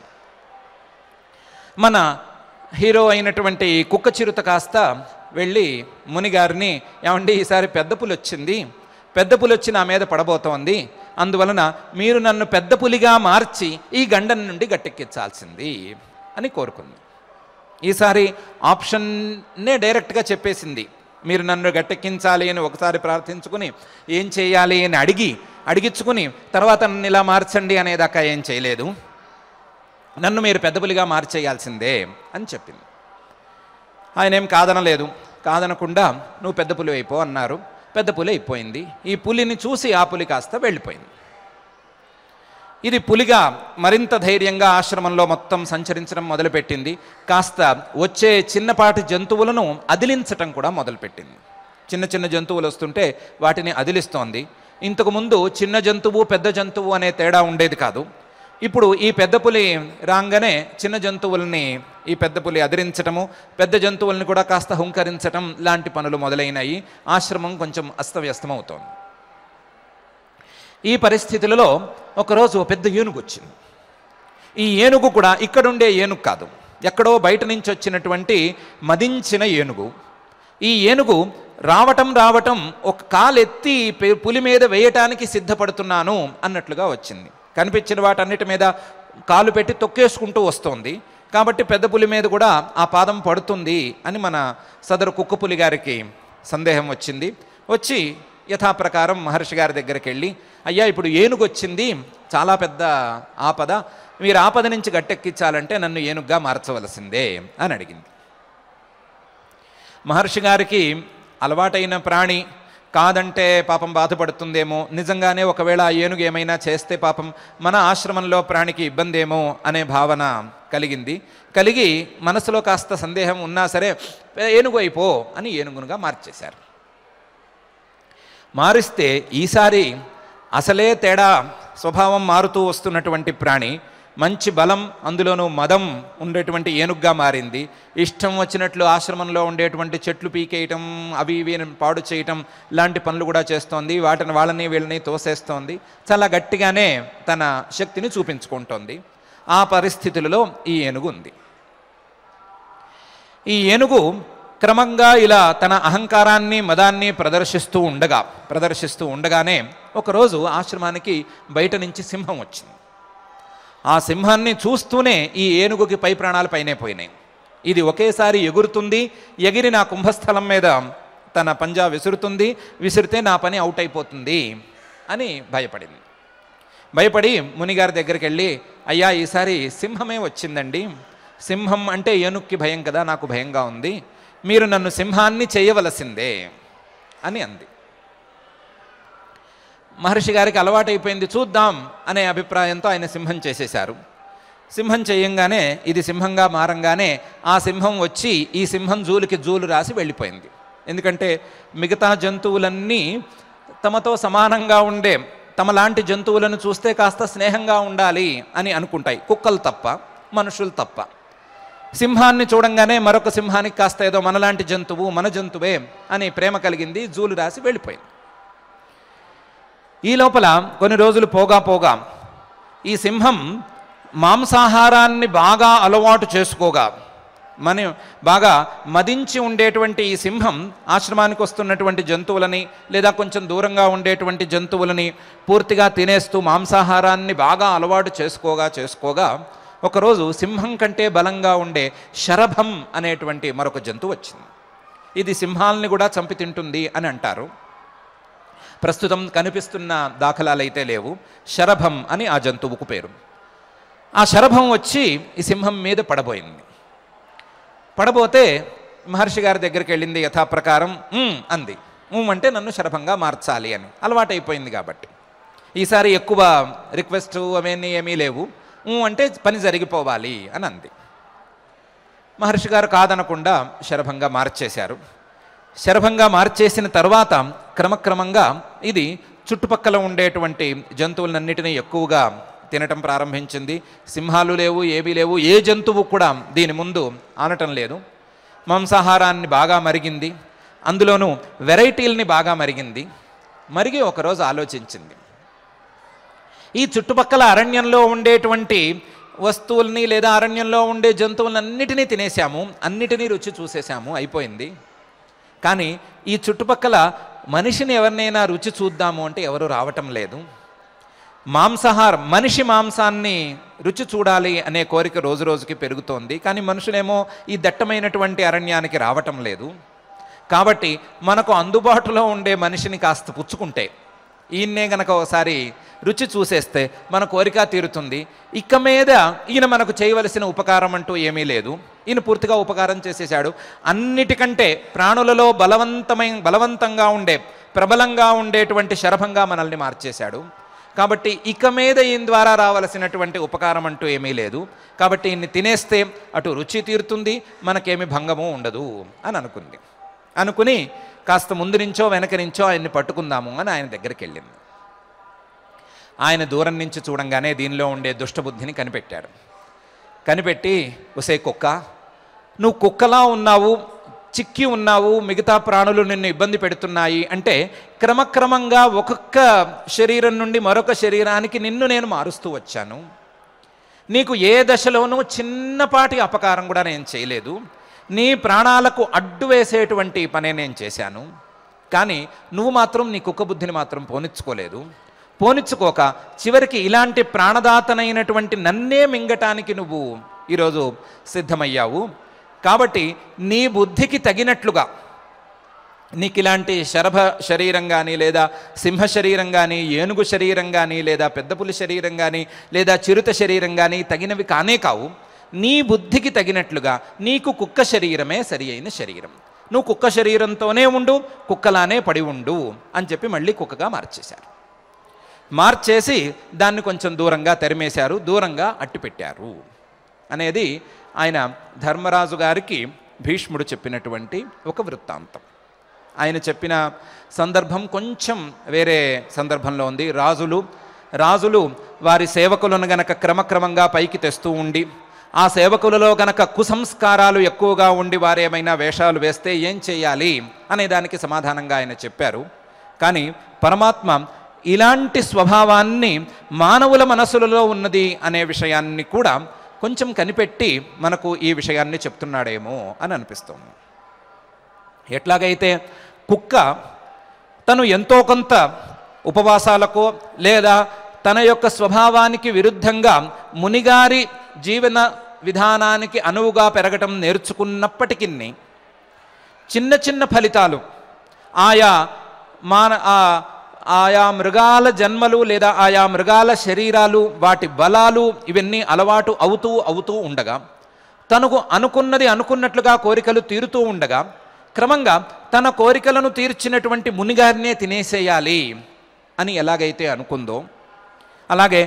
మన హీరో అయినటువంటి కుక్క చిరుత కాస్త వెళ్ళి మునిగారిని, ఏమండి ఈసారి పెద్ద పులి వచ్చింది, పెద్ద పులి వచ్చి నా మీద పడబోతోంది, అందువలన మీరు నన్ను పెద్ద పులిగా మార్చి ఈ గండం నుండి గట్టెక్కించాల్సింది అని కోరుకుంది. ఈసారి ఆప్షన్నే డైరెక్ట్గా చెప్పేసింది. మీరు నన్ను గట్టెక్కించాలి అని ఒకసారి ప్రార్థించుకుని ఏం చేయాలి అని అడిగి అడిగించుకుని తర్వాత నన్ను ఇలా మార్చండి అనేదాకా ఏం చేయలేదు. నన్ను మీరు పెద్ద పులిగా మార్చేయాల్సిందే అని చెప్పింది. ఆయన ఏం కాదనలేదు. కాదనకుండా నువ్వు పెద్ద పులి అయిపో అన్నారు. పెద్ద పులి అయిపోయింది. ఈ పులిని చూసి ఆ పులి కాస్త వెళ్ళిపోయింది. ఇది పులిగా మరింత ధైర్యంగా ఆశ్రమంలో మొత్తం సంచరించడం మొదలుపెట్టింది. కాస్త వచ్చే చిన్నపాటి జంతువులను అదిలించటం కూడా మొదలుపెట్టింది. చిన్న చిన్న జంతువులు వస్తుంటే వాటిని అదిలిస్తోంది. ఇంతకుముందు చిన్న జంతువు పెద్ద జంతువు అనే తేడా ఉండేది కాదు. ఇప్పుడు ఈ పెద్ద పులి రాగానే చిన్న జంతువుల్ని ఈ పెద్ద పులి అదిరించటము, పెద్ద జంతువుల్ని కూడా కాస్త హుంకరించటం లాంటి పనులు మొదలైనాయి. ఆశ్రమం కొంచెం అస్తవ్యస్తమవుతోంది. ఈ పరిస్థితులలో ఒకరోజు పెద్ద ఏనుగు వచ్చింది. ఈ ఏనుగు కూడా ఇక్కడుండే ఏనుగు కాదు, ఎక్కడో బయట నుంచి వచ్చినటువంటి మదించిన ఏనుగు. ఈ ఏనుగు రావటం రావటం ఒక కాలెత్తి పులి మీద వేయటానికి సిద్ధపడుతున్నాను అన్నట్లుగా వచ్చింది. కనిపించిన వాటన్నిటి మీద కాలు పెట్టి తొక్కేసుకుంటూ వస్తోంది. కాబట్టి పెద్ద పులి మీద కూడా ఆ పాదం పడుతుంది అని మన సదరు కుక్క పులి గారికి సందేహం వచ్చింది. వచ్చి యథాప్రకారం మహర్షి గారి దగ్గరికి వెళ్ళి, అయ్యా ఇప్పుడు ఏనుగు వచ్చింది, చాలా పెద్ద ఆపద, మీరు ఆపద నుంచి గట్టెక్కించాలంటే నన్ను ఏనుగ్గా మార్చవలసిందే అని అడిగింది. మహర్షి గారికి అలవాటైన ప్రాణి కాదంటే పాపం బాధపడుతుందేమో, నిజంగానే ఒకవేళ ఆ ఏనుగు ఏమైనా చేస్తే పాపం మన ఆశ్రమంలో ప్రాణికి ఇబ్బంది ఏమో అనే భావన కలిగింది. కలిగి మనసులో కాస్త సందేహం ఉన్నా సరే ఏనుగు అయిపో అని ఏనుగునుగా మార్చేశారు. మారిస్తే ఈసారి అసలే తేడా స్వభావం మారుతూ వస్తున్నటువంటి ప్రాణి మంచి బలం, అందులోనూ మదం ఉండేటువంటి ఏనుగ్గా మారింది. ఇష్టం వచ్చినట్లు ఆశ్రమంలో ఉండేటువంటి చెట్లు పీకేయటం, అవి ఇవి పాడు చేయటం లాంటి పనులు కూడా చేస్తోంది. వాటిని వాళ్ళని వీళ్ళని తోసేస్తోంది. చాలా గట్టిగానే తన శక్తిని చూపించుకుంటోంది. ఆ పరిస్థితులలో ఈ ఏనుగు ఉంది. ఈ ఏనుగు క్రమంగా ఇలా తన అహంకారాన్ని మదాన్ని ప్రదర్శిస్తూ ఉండగా ప్రదర్శిస్తూ ఉండగానే ఒకరోజు ఆశ్రమానికి బయట నుంచి సింహం వచ్చింది. ఆ సింహాన్ని చూస్తూనే ఈ ఏనుగుకి పై ప్రాణాలు పైనే పోయినాయి. ఇది ఒకేసారి ఎగురుతుంది, ఎగిరి నా కుంభస్థలం మీద తన పంజా విసురుతుంది, విసిరితే నా పని అవుట్ అయిపోతుంది అని భయపడింది. భయపడి మునిగారి దగ్గరికి వెళ్ళి, అయ్యా ఈసారి సింహమే వచ్చిందండి, సింహం అంటే ఏనుగుకి భయం కదా, నాకు భయంగా ఉంది, మీరు నన్ను సింహాన్ని చేయవలసిందే అని అంది. మహర్షి గారికి అలవాటైపోయింది, చూద్దాం అనే అభిప్రాయంతో ఆయన సింహం చేసేశారు. సింహం చేయంగానే ఇది సింహంగా మారంగానే ఆ సింహం వచ్చి ఈ సింహం జూలుకి జూలు రాసి వెళ్ళిపోయింది. ఎందుకంటే మిగతా జంతువులన్నీ తమతో సమానంగా ఉండే తమలాంటి జంతువులను చూస్తే కాస్త స్నేహంగా ఉండాలి అని అనుకుంటాయి, కుక్కలు తప్ప, మనుషులు తప్ప. సింహాన్ని చూడంగానే మరొక సింహానికి కాస్త ఏదో మనలాంటి జంతువు, మన జంతువే అని ప్రేమ కలిగింది, జూలు రాసి వెళ్ళిపోయింది. ఈ లోపల కొన్ని రోజులు పోగా పోగా ఈ సింహం మాంసాహారాన్ని బాగా అలవాటు చేసుకోగా, మన బాగా మదించి ఉండేటువంటి ఈ సింహం ఆశ్రమానికి వస్తున్నటువంటి జంతువులని లేదా కొంచెం దూరంగా ఉండేటువంటి జంతువులని పూర్తిగా తినేస్తూ మాంసాహారాన్ని బాగా అలవాటు చేసుకోగా చేసుకోగా ఒకరోజు సింహం కంటే బలంగా ఉండే శరభం అనేటువంటి మరొక జంతువు వచ్చింది. ఇది సింహాలని కూడా చంపి తింటుంది అని అంటారు. ప్రస్తుతం కనిపిస్తున్న దాఖలాలైతే లేవు. శరభం అని ఆ జంతువుకు పేరు. ఆ శరభం వచ్చి ఈ సింహం మీద పడబోయింది. పడబోతే మహర్షి గారి దగ్గరికి వెళ్ళింది, యథాప్రకారం అంది. అంటే నన్ను శరభంగా మార్చాలి అని అలవాటైపోయింది కాబట్టి. ఈసారి ఎక్కువ రిక్వెస్ట్ అవన్నీ ఏమీ లేవు, అంటే పని జరిగిపోవాలి అని అంది. మహర్షి గారు కాదనకుండా శరభంగా మార్చేశారు. శరభంగా మార్చేసిన తర్వాత క్రమక్రమంగా ఇది చుట్టుపక్కల ఉండేటువంటి జంతువులన్నిటినీ ఎక్కువగా తినటం ప్రారంభించింది. సింహాలు లేవు, ఏమీ లేవు, ఏ జంతువు కూడా దీని ముందు ఆనటం లేదు. మాంసాహారాన్ని బాగా మరిగింది, అందులోనూ వెరైటీల్ని బాగా మరిగింది. మరిగి ఒకరోజు ఆలోచించింది, ఈ చుట్టుపక్కల అరణ్యంలో ఉండేటువంటి వస్తువుల్ని లేదా అరణ్యంలో ఉండే జంతువులన్నిటినీ తినేసాము, అన్నిటినీ రుచి చూసేసాము, అయిపోయింది. కానీ ఈ చుట్టుపక్కల మనిషిని ఎవరినైనా రుచి చూద్దాము అంటే ఎవరు రావటం లేదు. మాంసాహారం, మనిషి మాంసాన్ని రుచి చూడాలి అనే కోరిక రోజు రోజుకి పెరుగుతోంది. కానీ మనుషులేమో ఈ దట్టమైనటువంటి అరణ్యానికి రావటం లేదు. కాబట్టి మనకు అందుబాటులో ఉండే మనిషిని కాస్త పుచ్చుకుంటే, ఈయన్నే గనక ఒకసారి రుచి చూసేస్తే మన కోరిక తీరుతుంది. ఇక మీద ఈయన మనకు చేయవలసిన ఉపకారం అంటూ ఏమీ లేదు. ఈయన పూర్తిగా ఉపకారం చేసేశాడు. అన్నిటికంటే ప్రాణులలో బలవంతమైన బలవంతంగా ఉండే ప్రబలంగా ఉండేటువంటి శరభంగా మనల్ని మార్చేశాడు. కాబట్టి ఇక మీద ఈయన ద్వారా రావలసినటువంటి ఉపకారం అంటూ ఏమీ లేదు. కాబట్టి ఈయన్ని తినేస్తే అటు రుచి తీరుతుంది, మనకేమి భంగము ఉండదు అని అనుకుంది. అనుకుని కాస్త ముందు నుంచో వెనక నుంచో ఆయన్ని పట్టుకుందాము అని ఆయన దగ్గరికి వెళ్ళింది. ఆయన దూరం నుంచి చూడంగానే దీనిలో ఉండే దుష్టబుద్ధిని కనిపెట్టాడు. కనిపెట్టి, ఒసే కుక్క, నువ్వు కుక్కలా ఉన్నావు, చిక్కి ఉన్నావు, మిగతా ప్రాణులు నిన్ను ఇబ్బంది పెడుతున్నాయి అంటే క్రమక్రమంగా ఒక్కొక్క శరీరం నుండి మరొక శరీరానికి నిన్ను నేను మారుస్తూ వచ్చాను. నీకు ఏ దశలోనూ చిన్నపాటి అపకారం కూడా నేను చేయలేదు. నీ ప్రాణాలకు అడ్డు వేసేటువంటి పనే నేను చేశాను. కానీ నువ్వు మాత్రం నీ కుక్క బుద్ధిని మాత్రం పోనిచ్చుకోలేదు. పోనిచ్చుకోక చివరికి ఇలాంటి ప్రాణదాతనైనటువంటి నన్నే మింగటానికి నువ్వు ఈరోజు సిద్ధమయ్యావు. కాబట్టి నీ బుద్ధికి తగినట్లుగా నీకు ఇలాంటి శరభ శరీరం కానీ లేదా సింహ శరీరం కానీ ఏనుగు శరీరం కానీ లేదా పెద్ద పులి శరీరం కానీ లేదా చిరుత శరీరం కానీ తగినవి కానే కావు. నీ బుద్ధికి తగినట్లుగా నీకు కుక్క శరీరమే సరి అయిన శరీరం. నువ్వు కుక్క శరీరంతోనే ఉండు, కుక్కలానే పడి ఉండు అని చెప్పి మళ్ళీ కుక్కగా మార్చేశారు. మార్చేసి దాన్ని కొంచెం దూరంగా తరిమేశారు, దూరంగా అట్టిపెట్టారు అనేది ఆయన ధర్మరాజు గారికి భీష్ముడు చెప్పినటువంటి ఒక వృత్తాంతం. ఆయన చెప్పిన సందర్భం కొంచెం వేరే సందర్భంలో ఉంది. రాజులు రాజులు వారి సేవకులను గనక క్రమక్రమంగా పైకి తెస్తూ ఉండి, ఆ సేవకులలో గనక కుసంస్కారాలు ఎక్కువగా ఉండి వారేమైనా వేషాలు వేస్తే ఏం చేయాలి అనే దానికి సమాధానంగా ఆయన చెప్పారు. కానీ పరమాత్మ ఇలాంటి స్వభావాన్ని మానవుల మనసులలో ఉన్నది అనే విషయాన్ని కూడా కొంచెం కనిపెట్టి మనకు ఈ విషయాన్ని చెప్తున్నాడేమో అని అనిపిస్తుంది. ఎట్లాగైతే కుక్క తను ఎంతో కొంత ఉపవాసాలకో లేదా తన యొక్క స్వభావానికి విరుద్ధంగా మునిగారి జీవన విధానానికి అనువుగా పెరగటం నేర్చుకున్నప్పటికీ చిన్న చిన్న ఫలితాలు ఆయా మాన ఆయా మృగాల జన్మలు లేదా ఆయా మృగాల శరీరాలు వాటి బలాలు ఇవన్నీ అలవాటు అవుతూ అవుతూ ఉండగా, తనకు అనుకున్నది అనుకున్నట్లుగా కోరికలు తీరుతూ ఉండగా క్రమంగా తన కోరికలను తీర్చినటువంటి మునిగారినే తినేసేయాలి అని ఎలాగైతే అనుకుందో, అలాగే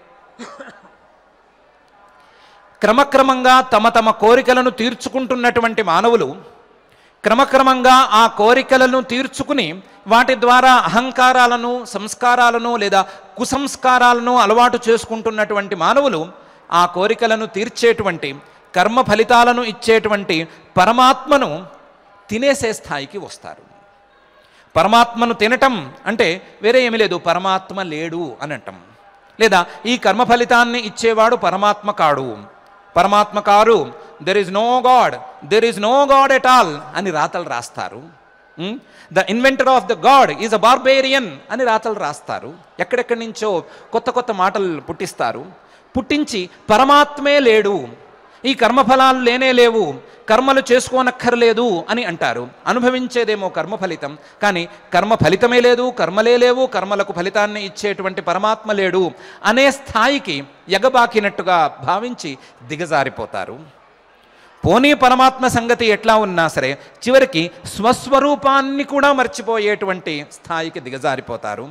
క్రమక్రమంగా తమ తమ కోరికలను తీర్చుకుంటున్నటువంటి మానవులు క్రమక్రమంగా ఆ కోరికలను తీర్చుకుని వాటి ద్వారా అహంకారాలను, సంస్కారాలను లేదా కుసంస్కారాలను అలవాటు చేసుకుంటున్నటువంటి మానవులు ఆ కోరికలను తీర్చేటువంటి కర్మ ఫలితాలను ఇచ్చేటువంటి పరమాత్మను తినేసే స్థాయికి వస్తారు. పరమాత్మను తినటం అంటే వేరే ఏమీ లేదు, పరమాత్మ లేడు అని అంటాం. లేదా ఈ కర్మ ఫలితాన్ని ఇచ్చేవాడు పరమాత్మ కాడు, పరమాత్మ కారు, there is no god, there is no god at all అని రాతలు రాస్తారు. The inventor of the god is a barbarian అని రాతలు రాస్తారు. ఎక్కడెక్కడి నుంచో కొత్త కొత్త మాటలు పుట్టిస్తారు. పుట్టించి పరమాత్మే లేడు, ఈ కర్మఫలాలు లేనే లేవు, కర్మలు చేసుకోనక్కర్లేదు అని అంటారు. అనుభవించేదేమో కర్మ ఫలితం, కానీ కర్మ ఫలితమే లేదు, కర్మలే లేవు, కర్మలకు ఫలితాన్ని ఇచ్చేటువంటి పరమాత్మ లేడు అనే స్థాయికి ఎగబాకినట్టుగా భావించి దిగజారిపోతారు. పోనీ పరమాత్మ సంగతి ఎట్లా ఉన్నా సరే చివరికి స్వస్వరూపాన్ని కూడా మర్చిపోయేటువంటి స్థాయికి దిగజారిపోతారు.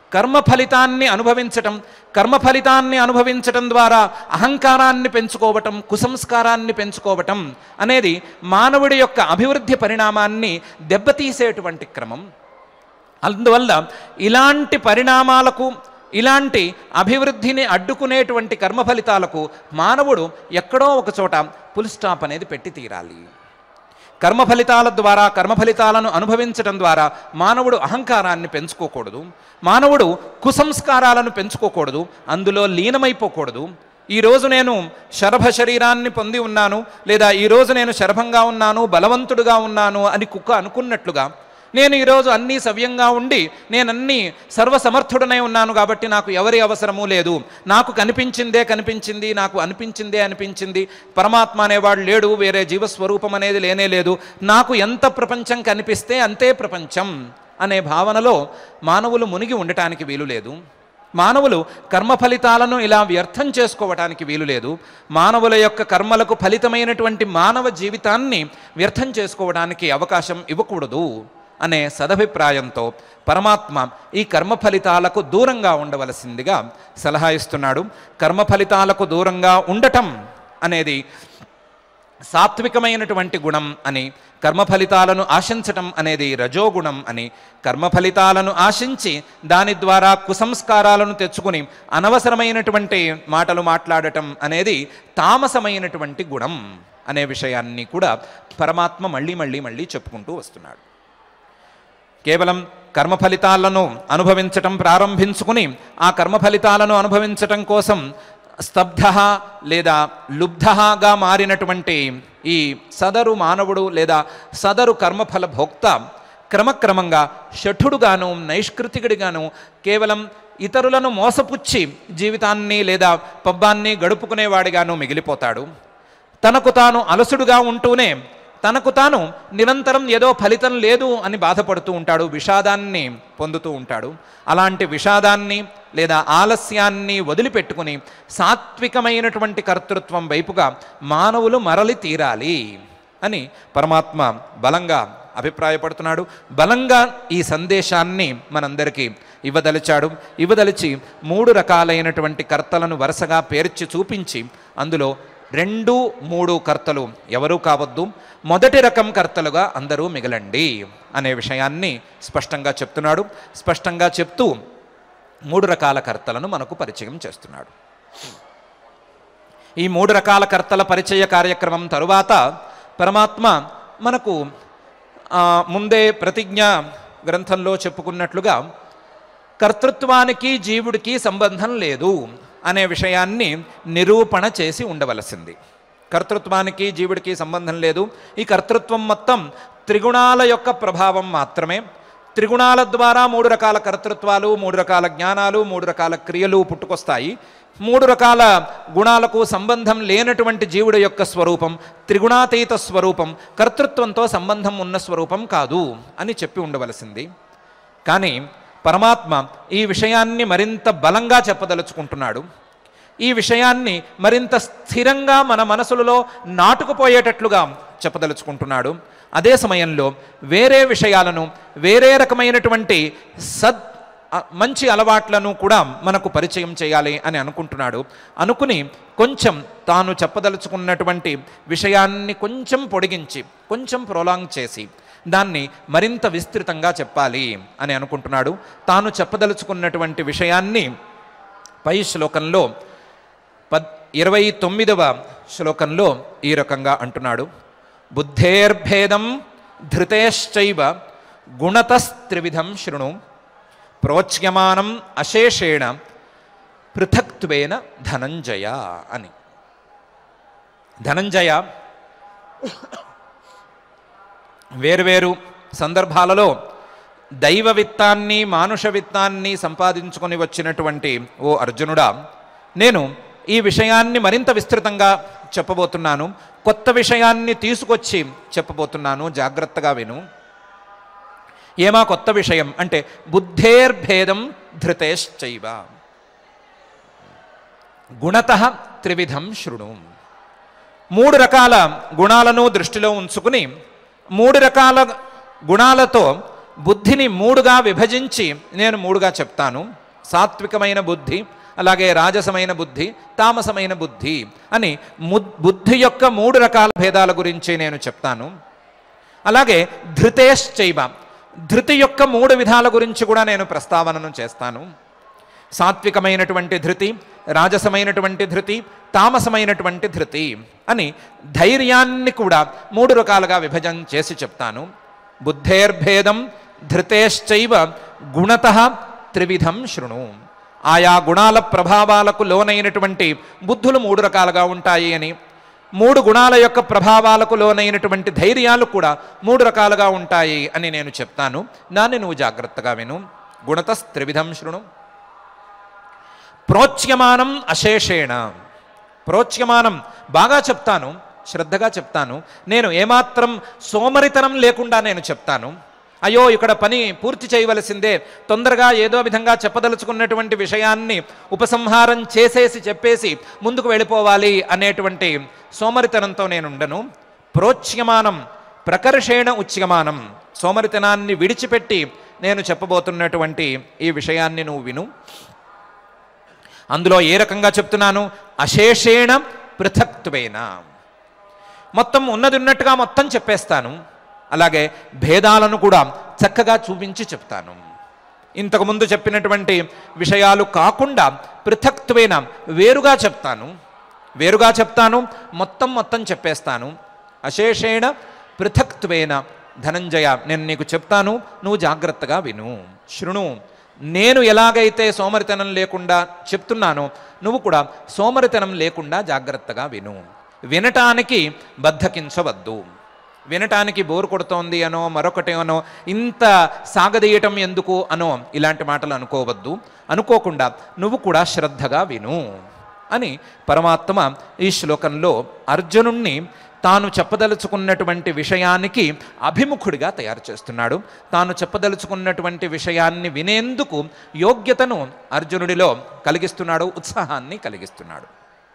కర్మ ఫలితాన్ని అనుభవించటం, కర్మ ఫలితాన్ని అనుభవించటం ద్వారా అహంకారాన్ని పెంచుకోవటం, కుసంస్కారాన్ని పెంచుకోవటం అనేది మానవుడి యొక్క అభివృద్ధి పరిణామాన్ని దెబ్బతీసేటువంటి క్రమం. అందువల్ల ఇలాంటి పరిణామాలకు, ఇలాంటి అభివృద్ధిని అడ్డుకునేటువంటి కర్మ ఫలితాలకు మానవుడు ఎక్కడో ఒక చోట ఫుల్ స్టాప్ అనేది పెట్టి తీరాలి. కర్మ ఫలితాల ద్వారా, కర్మ ఫలితాలను అనుభవించడం ద్వారా మానవుడు అహంకారాన్ని పెంచుకోకూడదు, మానవుడు కుసంస్కారాలను పెంచుకోకూడదు, అందులో లీనమైపోకూడదు. ఈరోజు నేను శరభ శరీరాన్ని పొంది ఉన్నాను, లేదా ఈరోజు నేను శరభంగా ఉన్నాను, బలవంతుడుగా ఉన్నాను అని కుక్క అనుకున్నట్లుగా, నేను ఈరోజు అన్నీ సవ్యంగా ఉండి నేనన్నీ సర్వసమర్థుడనై ఉన్నాను కాబట్టి నాకు ఎవరి అవసరమూ లేదు, నాకు కనిపించిందే కనిపించింది, నాకు అనిపించిందే అనిపించింది, పరమాత్మ అనేవాడు లేడు, వేరే జీవస్వరూపం అనేది లేనే లేదు, నాకు ఎంత ప్రపంచం కనిపిస్తే అంతే ప్రపంచం అనే భావనలో మానవులు మునిగి ఉండటానికి వీలు లేదు. మానవులు కర్మ ఫలితాలను ఇలా వ్యర్థం చేసుకోవటానికి వీలు లేదు. మానవుల యొక్క కర్మలకు ఫలితమైనటువంటి మానవ జీవితాన్ని వ్యర్థం చేసుకోవడానికి అవకాశం ఇవ్వకూడదు అనే సదభిప్రాయంతో పరమాత్మ ఈ కర్మ ఫలితాలకు దూరంగా ఉండవలసిందిగా సలహా ఇస్తున్నాడు. కర్మ ఫలితాలకు దూరంగా ఉండటం అనేది సాత్వికమైనటువంటి గుణం అని, కర్మ ఫలితాలను ఆశించటం అనేది రజోగుణం అని, కర్మ ఫలితాలను ఆశించి దాని ద్వారా కుసంస్కారాలను తెచ్చుకుని అనవసరమైనటువంటి మాటలు మాట్లాడటం అనేది తామసమైనటువంటి గుణం అనే విషయాన్ని కూడా పరమాత్మ మళ్ళీ మళ్ళీ మళ్ళీ చెప్పుకుంటూ వస్తున్నాడు. కేవలం కర్మ ఫలితాలను అనుభవించటం ప్రారంభించుకుని ఆ కర్మ ఫలితాలను అనుభవించటం కోసం స్తబ్ధ లేదా లుబ్ధగా మారినటువంటి ఈ సదరు మానవుడు లేదా సదరు కర్మఫల భోక్త క్రమక్రమంగా షఠుడుగాను, నైష్కృతికుడిగాను, కేవలం ఇతరులను మోసపుచ్చి జీవితాన్ని లేదా పబ్బాన్ని గడుపుకునేవాడిగాను మిగిలిపోతాడు. తనకు తాను అలసుడుగా ఉంటూనే తనకు తాను నిరంతరం ఏదో ఫలితం లేదు అని బాధపడుతూ ఉంటాడు, విషాదాన్ని పొందుతూ ఉంటాడు. అలాంటి విషాదాన్ని లేదా ఆలస్యాన్ని వదిలిపెట్టుకుని సాత్వికమైనటువంటి కర్తృత్వం వైపుగా మానవులు మరలి తీరాలి అని పరమాత్మ బలంగా అభిప్రాయపడుతున్నాడు. బలంగా ఈ సందేశాన్ని మనందరికీ ఇవ్వదలిచాడు. ఇవ్వదలిచి మూడు రకాలైనటువంటి కర్తలను వరుసగా పేర్చి చూపించి అందులో రెండు మూడు కర్తలు ఎవరూ కావద్దు, మొదటి రకం కర్తలుగా అందరూ మిగలండి అనే విషయాన్ని స్పష్టంగా చెప్తున్నాడు. స్పష్టంగా చెప్తూ మూడు రకాల కర్తలను మనకు పరిచయం చేస్తున్నాడు. ఈ మూడు రకాల కర్తల పరిచయ కార్యక్రమం తరువాత పరమాత్మ మనకు ముందే ప్రతిజ్ఞ గ్రంథంలో చెప్పుకున్నట్లుగా కర్తృత్వానికి జీవుడికి సంబంధం లేదు అనే విషయాన్ని నిరూపణ చేసి ఉండవలసింది. కర్తృత్వానికి జీవుడికి సంబంధం లేదు. ఈ కర్తృత్వం మొత్తం త్రిగుణాల యొక్క ప్రభావం మాత్రమే. త్రిగుణాల ద్వారా మూడు రకాల కర్తృత్వాలు, మూడు రకాల జ్ఞానాలు, మూడు రకాల క్రియలు పుట్టుకొస్తాయి. మూడు రకాల గుణాలకు సంబంధం లేనటువంటి జీవుడి యొక్క స్వరూపం త్రిగుణాతీత స్వరూపం, కర్తృత్వంతో సంబంధం ఉన్న స్వరూపం కాదు అని చెప్పి ఉండవలసింది. కానీ పరమాత్మ ఈ విషయాన్ని మరింత బలంగా చెప్పదలుచుకుంటున్నాడు. ఈ విషయాన్ని మరింత స్థిరంగా మన మనసులలో నాటుకుపోయేటట్లుగా చెప్పదలుచుకుంటున్నాడు. అదే సమయంలో వేరే విషయాలను, వేరే రకమైనటువంటి సద్ మంచి అలవాట్లను కూడా మనకు పరిచయం చేయాలి అని అనుకుంటున్నాడు. అనుకుని కొంచెం తాను చెప్పదలుచుకున్నటువంటి విషయాన్ని కొంచెం పొడిగించి, కొంచెం ప్రొలాంగ్ చేసి దాన్ని మరింత విస్తృతంగా చెప్పాలి అని అనుకుంటున్నాడు. తాను చెప్పదలుచుకున్నటువంటి విషయాన్ని పై శ్లోకంలో పద్ ఇరవై తొమ్మిదవ శ్లోకంలో ఈ రకంగా అంటున్నాడు. బుద్ధేర్భేదం ధృతేశ్చైవ గుణతస్త్రివిధం శృణు ప్రోచ్యమానం అశేషేణ పృథక్త్వేన ధనంజయ అని. ధనంజయ వేర్వేరు సందర్భాలలో దైవ విత్తాన్ని, మానుష విత్తాన్ని సంపాదించుకొని వచ్చినటువంటి ఓ అర్జునుడా, నేను ఈ విషయాన్ని మరింత విస్తృతంగా చెప్పబోతున్నాను. కొత్త విషయాన్ని తీసుకొచ్చి చెప్పబోతున్నాను, జాగ్రత్తగా విను. ఏమా కొత్త విషయం అంటే బుద్ధేర్భేదం ధృతేశ్చైవ గుణతః త్రివిధం శృణు. మూడు రకాల గుణాలను దృష్టిలో ఉంచుకుని మూడు రకాల గుణాలతో బుద్ధిని మూడుగా విభజించి నేను మూడుగా చెప్తాను. సాత్వికమైన బుద్ధి, అలాగే రాజసమైన బుద్ధి, తామసమైన బుద్ధి అని బుద్ధి యొక్క మూడు రకాల భేదాల గురించి నేను చెప్తాను. అలాగే ధృతేశ్చైవ, ధృతి యొక్క మూడు విధాల గురించి కూడా నేను ప్రస్తావనను చేస్తాను. సాత్వికమైనటువంటి ధృతి, రాజసమైనటువంటి ధృతి, తామసమైనటువంటి ధృతి అని ధైర్యాన్ని కూడా మూడు రకాలుగా విభజన చేసి చెప్తాను. బుద్ధేర్భేదం ధృతేశ్చైవ గుణతః త్రివిధం శృణు. ఆయా గుణాల ప్రభావాలకు లోనైనటువంటి బుద్ధులు మూడు రకాలుగా ఉంటాయి అని, మూడు గుణాల యొక్క ప్రభావాలకు లోనైనటువంటి ధైర్యాలు కూడా మూడు రకాలుగా ఉంటాయి అని నేను చెప్తాను. దాన్ని నువ్వు జాగ్రత్తగా విను. గుణతస్త్రివిధం శృణు. ప్రోచ్యమానం అశేషేణ, ప్రోచ్యమానం బాగా చెప్తాను, శ్రద్ధగా చెప్తాను. నేను ఏమాత్రం సోమరితనం లేకుండా నేను చెప్తాను. అయ్యో ఇక్కడ పని పూర్తి చేయవలసిందే, తొందరగా ఏదో విధంగా చెప్పదలుచుకున్నటువంటి విషయాన్ని ఉపసంహారం చేసేసి చెప్పేసి ముందుకు వెళ్ళిపోవాలి అనేటువంటి సోమరితనంతో నేను ఉండను. ప్రోచ్యమానం ప్రకర్షేణ ఉచ్యమానం, సోమరితనాన్ని విడిచిపెట్టి నేను చెప్పబోతున్నటువంటి ఈ విషయాన్ని నువ్వు విను. అందులో ఏ రకంగా చెప్తున్నాను? అశేషేణ పృథక్త్వేన, మొత్తం ఉన్నది ఉన్నట్టుగా మొత్తం చెప్పేస్తాను. అలాగే భేదాలను కూడా చక్కగా చూపించి చెప్తాను. ఇంతకుముందు చెప్పినటువంటి విషయాలు కాకుండా పృథక్త్వేన వేరుగా చెప్తాను, వేరుగా చెప్తాను, మొత్తం మొత్తం చెప్పేస్తాను. అశేషేణ పృథక్త్వేన ధనంజయ, నేను నీకు చెప్తాను, నువ్వు జాగ్రత్తగా విను. శృణు, నేను ఎలాగైతే సోమరితనం లేకుండా చెప్తున్నానో నువ్వు కూడా సోమరితనం లేకుండా జాగ్రత్తగా విను. వినటానికి బద్ధకించవద్దు. వినటానికి బోరు కొడుతోంది అనో మరొకటి అనో ఇంత సాగదీయటం ఎందుకు అనో ఇలాంటి మాటలు అనుకోవద్దు. అనుకోకుండా నువ్వు కూడా శ్రద్ధగా విను అని పరమాత్మ ఈ శ్లోకంలో అర్జునుణ్ణి తాను చెప్పదలుచుకున్నటువంటి విషయానికి అభిముఖుడిగా తయారు చేస్తున్నాడు. తాను చెప్పదలుచుకున్నటువంటి విషయాన్ని వినేందుకు యోగ్యతను అర్జునుడిలో కలిగిస్తున్నాడు, ఉత్సాహాన్ని కలిగిస్తున్నాడు.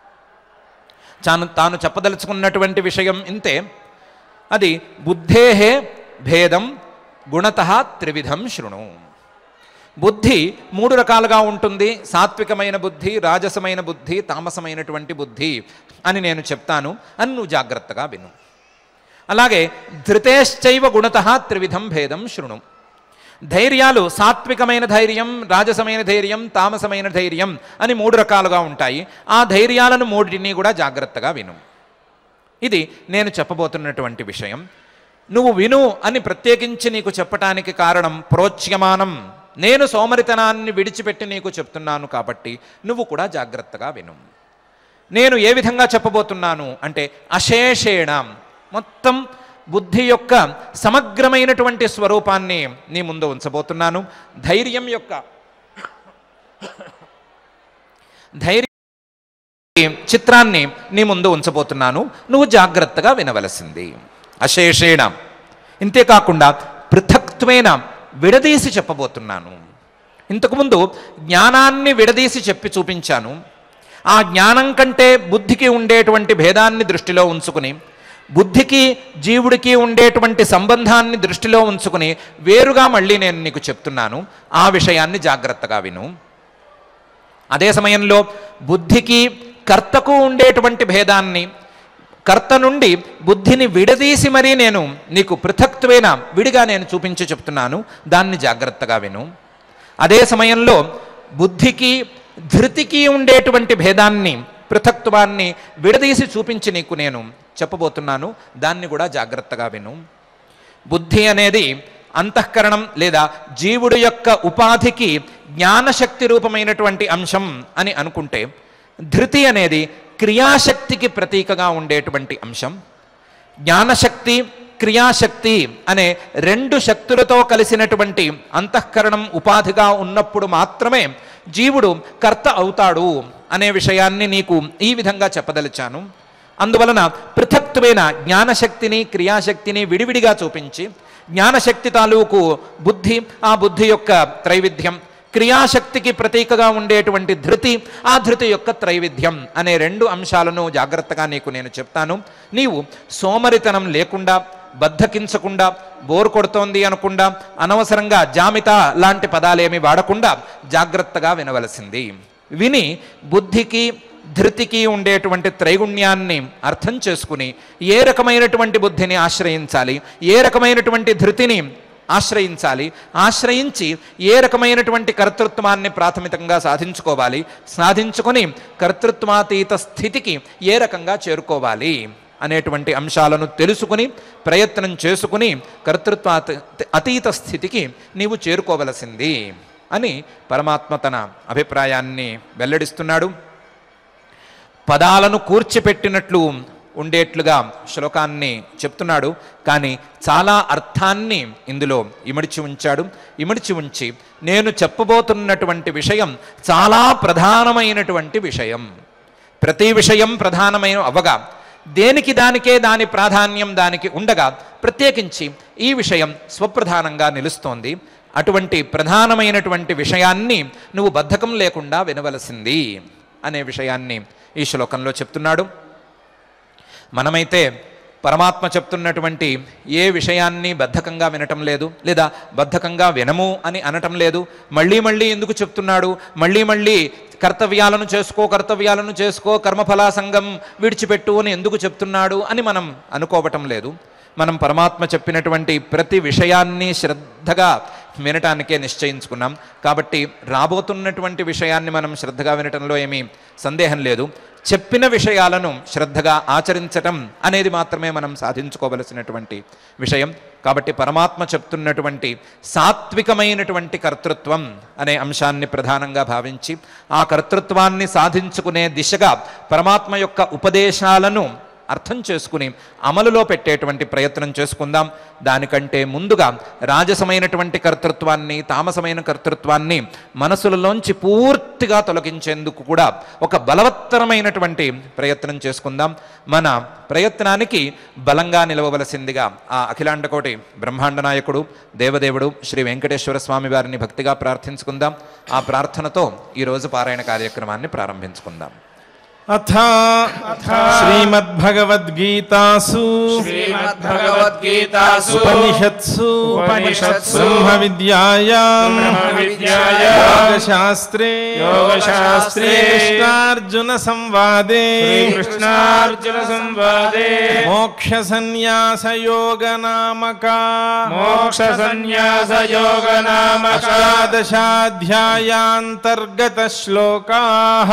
తాను తాను చెప్పదలుచుకున్నటువంటి విషయం ఇంతే. అది బుద్ధేహే భేదం గుణతః త్రివిధం శృణు. బుద్ధి మూడు రకాలుగా ఉంటుంది. సాత్వికమైన బుద్ధి, రాజసమైన బుద్ధి, తామసమైనటువంటి బుద్ధి అని నేను చెప్తాను అని నువ్వు జాగ్రత్తగా విను. అలాగే ధృతేశ్చైవ గుణతః త్రివిధం భేదం శృణు. ధైర్యాలు సాత్వికమైన ధైర్యం, రాజసమైన ధైర్యం, తామసమైన ధైర్యం అని మూడు రకాలుగా ఉంటాయి. ఆ ధైర్యాలను మూడింటిని కూడా జాగ్రత్తగా విను. ఇది నేను చెప్పబోతున్నటువంటి విషయం. నువ్వు విను అని ప్రత్యేకించి నీకు చెప్పటానికి కారణం ప్రోచ్యమానం, నేను సోమరితనాన్ని విడిచిపెట్టి నీకు చెప్తున్నాను కాబట్టి నువ్వు కూడా జాగ్రత్తగా విను. నేను ఏ విధంగా చెప్పబోతున్నాను అంటే అశేషేణ, మొత్తం బుద్ధి యొక్క సమగ్రమైనటువంటి స్వరూపాన్ని నీ ముందు ఉంచబోతున్నాను. ధైర్యం యొక్క ధైర్య చిత్రాన్ని నీ ముందు ఉంచబోతున్నాను. నువ్వు జాగ్రత్తగా వినవలసింది. అశేషేణ, ఇంతేకాకుండా పృథక్త్వేన, విడదీసి చెప్పబోతున్నాను. ఇంతకుముందు జ్ఞానాన్ని విడదీసి చెప్పి చూపించాను. ఆ జ్ఞానం కంటే బుద్ధికి ఉండేటువంటి భేదాన్ని దృష్టిలో ఉంచుకుని, బుద్ధికి జీవుడికి ఉండేటువంటి సంబంధాన్ని దృష్టిలో ఉంచుకుని వేరుగా మళ్ళీ నేను నీకు చెప్తున్నాను. ఆ విషయాన్ని జాగ్రత్తగా విను. అదే సమయంలో బుద్ధికి కర్తకు ఉండేటువంటి భేదాన్ని, కర్త నుండి బుద్ధిని విడదీసి మరీ నేను నీకు పృథక్త్వేన విడిగా నేను చూపించి చెప్తున్నాను. దాన్ని జాగ్రత్తగా విను. అదే సమయంలో బుద్ధికి ధృతికి ఉండేటువంటి భేదాన్ని, పృథక్త్వాన్ని విడదీసి చూపించి నీకు నేను చెప్పబోతున్నాను. దాన్ని కూడా జాగ్రత్తగా విను. బుద్ధి అనేది అంతఃకరణం లేదా జీవుడి యొక్క ఉపాధికి జ్ఞానశక్తి రూపమైనటువంటి అంశం అని అనుకుంటే, ధృతి అనేది క్రియాశక్తికి ప్రతీకగా ఉండేటువంటి అంశం. జ్ఞానశక్తి, క్రియాశక్తి అనే రెండు శక్తులతో కలిసినటువంటి అంతఃకరణం ఉపాధిగా ఉన్నప్పుడు మాత్రమే జీవుడు కర్త అవుతాడు అనే విషయాన్ని నీకు ఈ విధంగా చెప్పదలిచాను. అందువలన పృథక్త్వేన జ్ఞానశక్తిని, క్రియాశక్తిని విడివిడిగా చూపించి, జ్ఞానశక్తి తాలూకు బుద్ధి, ఆ బుద్ధి యొక్క త్రైవిధ్యం, క్రియాశక్తికి ప్రతీకగా ఉండేటువంటి ధృతి, ఆ ధృతి యొక్క త్రైవిధ్యం అనే రెండు అంశాలను జాగ్రత్తగా నీకు నేను చెప్తాను. నీవు సోమరితనం లేకుండా, బద్ధకించకుండా, బోరు కొడుతోంది అనకుండా, అనవసరంగా జామితా లాంటి పదాలేమి వాడకుండా జాగ్రత్తగా వినవలసింది. విని బుద్ధికి ధృతికి ఉండేటువంటి త్రైగుణ్యాన్ని అర్థం చేసుకుని ఏ రకమైనటువంటి బుద్ధిని ఆశ్రయించాలి, ఏ రకమైనటువంటి ధృతిని ఆశ్రయించాలి, ఆశ్రయించి ఏ రకమైనటువంటి కర్తృత్వాన్ని ప్రాథమికంగా సాధించుకోవాలి, సాధించుకొని కర్తృత్వాతీత స్థితికి ఏ రకంగా చేరుకోవాలి అనేటువంటి అంశాలను తెలుసుకుని ప్రయత్నం చేసుకుని కర్తృత్వ అతీత స్థితికి నీవు చేరుకోవలసింది అని పరమాత్మ తన అభిప్రాయాన్ని వెల్లడిస్తున్నాడు. పదాలను కూర్చిపెట్టినట్లు ఉండేట్లుగా శ్లోకాన్ని చెప్తున్నాడు, కానీ చాలా అర్థాన్ని ఇందులో ఇమిడిచి ఉంచాడు. ఇమిడిచి ఉంచి నేను చెప్పబోతున్నటువంటి విషయం చాలా ప్రధానమైనటువంటి విషయం, ప్రతి విషయం ప్రధానమైన అవగా దేనికి దానికే దాని ప్రాధాన్యం దానికి ఉండగా ప్రత్యేకించి ఈ విషయం స్వప్రధానంగా నిలుస్తోంది. అటువంటి ప్రధానమైనటువంటి విషయాన్ని నువ్వు బద్ధకం లేకుండా వినవలసింది అనే విషయాన్ని ఈ శ్లోకంలో చెప్తున్నాడు. మనమైతే పరమాత్మ చెప్తున్నటువంటి ఏ విషయాన్ని బద్ధకంగా వినటం లేదు, లేదా బద్ధకంగా వినము అని అనటం లేదు. మళ్ళీ మళ్ళీ ఎందుకు చెప్తున్నాడు, మళ్ళీ మళ్ళీ కర్తవ్యాలను చేసుకో కర్తవ్యాలను చేసుకో కర్మఫలా సంగం విడిచిపెట్టు అని ఎందుకు చెప్తున్నాడు అని మనం అనుకోవటం లేదు. మనం పరమాత్మ చెప్పినటువంటి ప్రతి విషయాన్ని శ్రద్ధగా వినటానికే నిశ్చయించుకున్నాం. కాబట్టి రాబోతున్నటువంటి విషయాన్ని మనం శ్రద్ధగా వినటంలో ఏమీ సందేహం లేదు. చెప్పిన విషయాలను శ్రద్ధగా ఆచరించటం అనేది మాత్రమే మనం సాధించుకోవలసినటువంటి విషయం. కాబట్టి పరమాత్మ చెప్తున్నటువంటి సాత్వికమైనటువంటి కర్తృత్వం అనే అంశాన్ని ప్రధానంగా భావించి ఆ కర్తృత్వాన్ని సాధించుకునే దిశగా పరమాత్మ యొక్క ఉపదేశాలను అర్థం చేసుకుని అమలులో పెట్టేటువంటి ప్రయత్నం చేసుకుందాం. దానికంటే ముందుగా రాజసమైనటువంటి కర్తృత్వాన్ని, తామసమైన కర్తృత్వాన్ని మనసులలోంచి పూర్తిగా తొలగించేందుకు కూడా ఒక బలవత్తరమైనటువంటి ప్రయత్నం చేసుకుందాం. మన ప్రయత్నానికి బలంగా నిలవవలసిందిగా ఆ అఖిలాండకోటి బ్రహ్మాండ నాయకుడు దేవదేవుడు శ్రీ వెంకటేశ్వర స్వామి వారిని భక్తిగా ప్రార్థించుకుందాం. ఆ ప్రార్థనతో ఈరోజు పారాయణ కార్యక్రమాన్ని ప్రారంభించుకుందాం. అథ శ్రీమద్భగవద్గీతాసు శ్రీమద్భగవద్గీతాసు ఉపనిషత్సు ఉపనిషత్సు బ్రహ్మ విద్యాయాం బ్రహ్మవిద్యాయాం యోగశాస్త్రే యోగశాస్త్రే కృష్ణార్జున సంవాదే కృష్ణార్జున సంవాదే మోక్ష సన్యాస యోగ నామక మోక్ష సన్యాస యోగ నామక అష్టాదశాధ్యాయాంతర్గత శ్లోకాః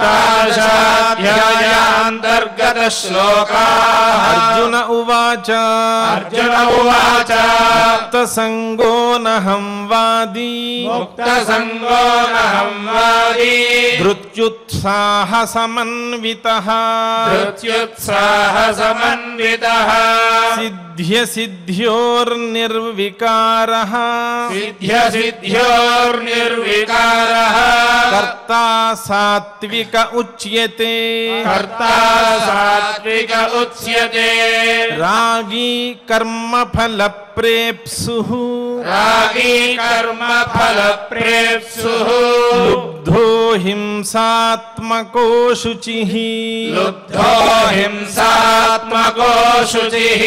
అష్టాదశాధ్యాయాంతర్గత శ్లోకాః అర్జున ఉవాచ అర్జున ఉవాచ ముక్త సంగో నహం వాది ముక్త సంగో నహం వాది ధృత్యుత్సాహ సమన్వితః ధృత్యుత్సాహ సమన్వితః సిద్ధ్య సిద్ధ్యోర్నిర్వికారః సిద్ధ్య సిద్ధ్యోర్నిర్వికారః కర్తా సాత్విక ఉచ్యతే కర్తా సాత్విక ఉచ్యతే రాగీ కర్మఫల ప్రేప్సుః రాగీ కర్మ ఫల ప్రేప్సుః లుబ్ధో హింసాత్మకో శుచిః లుబ్ధో హింసాత్మకో శుచిః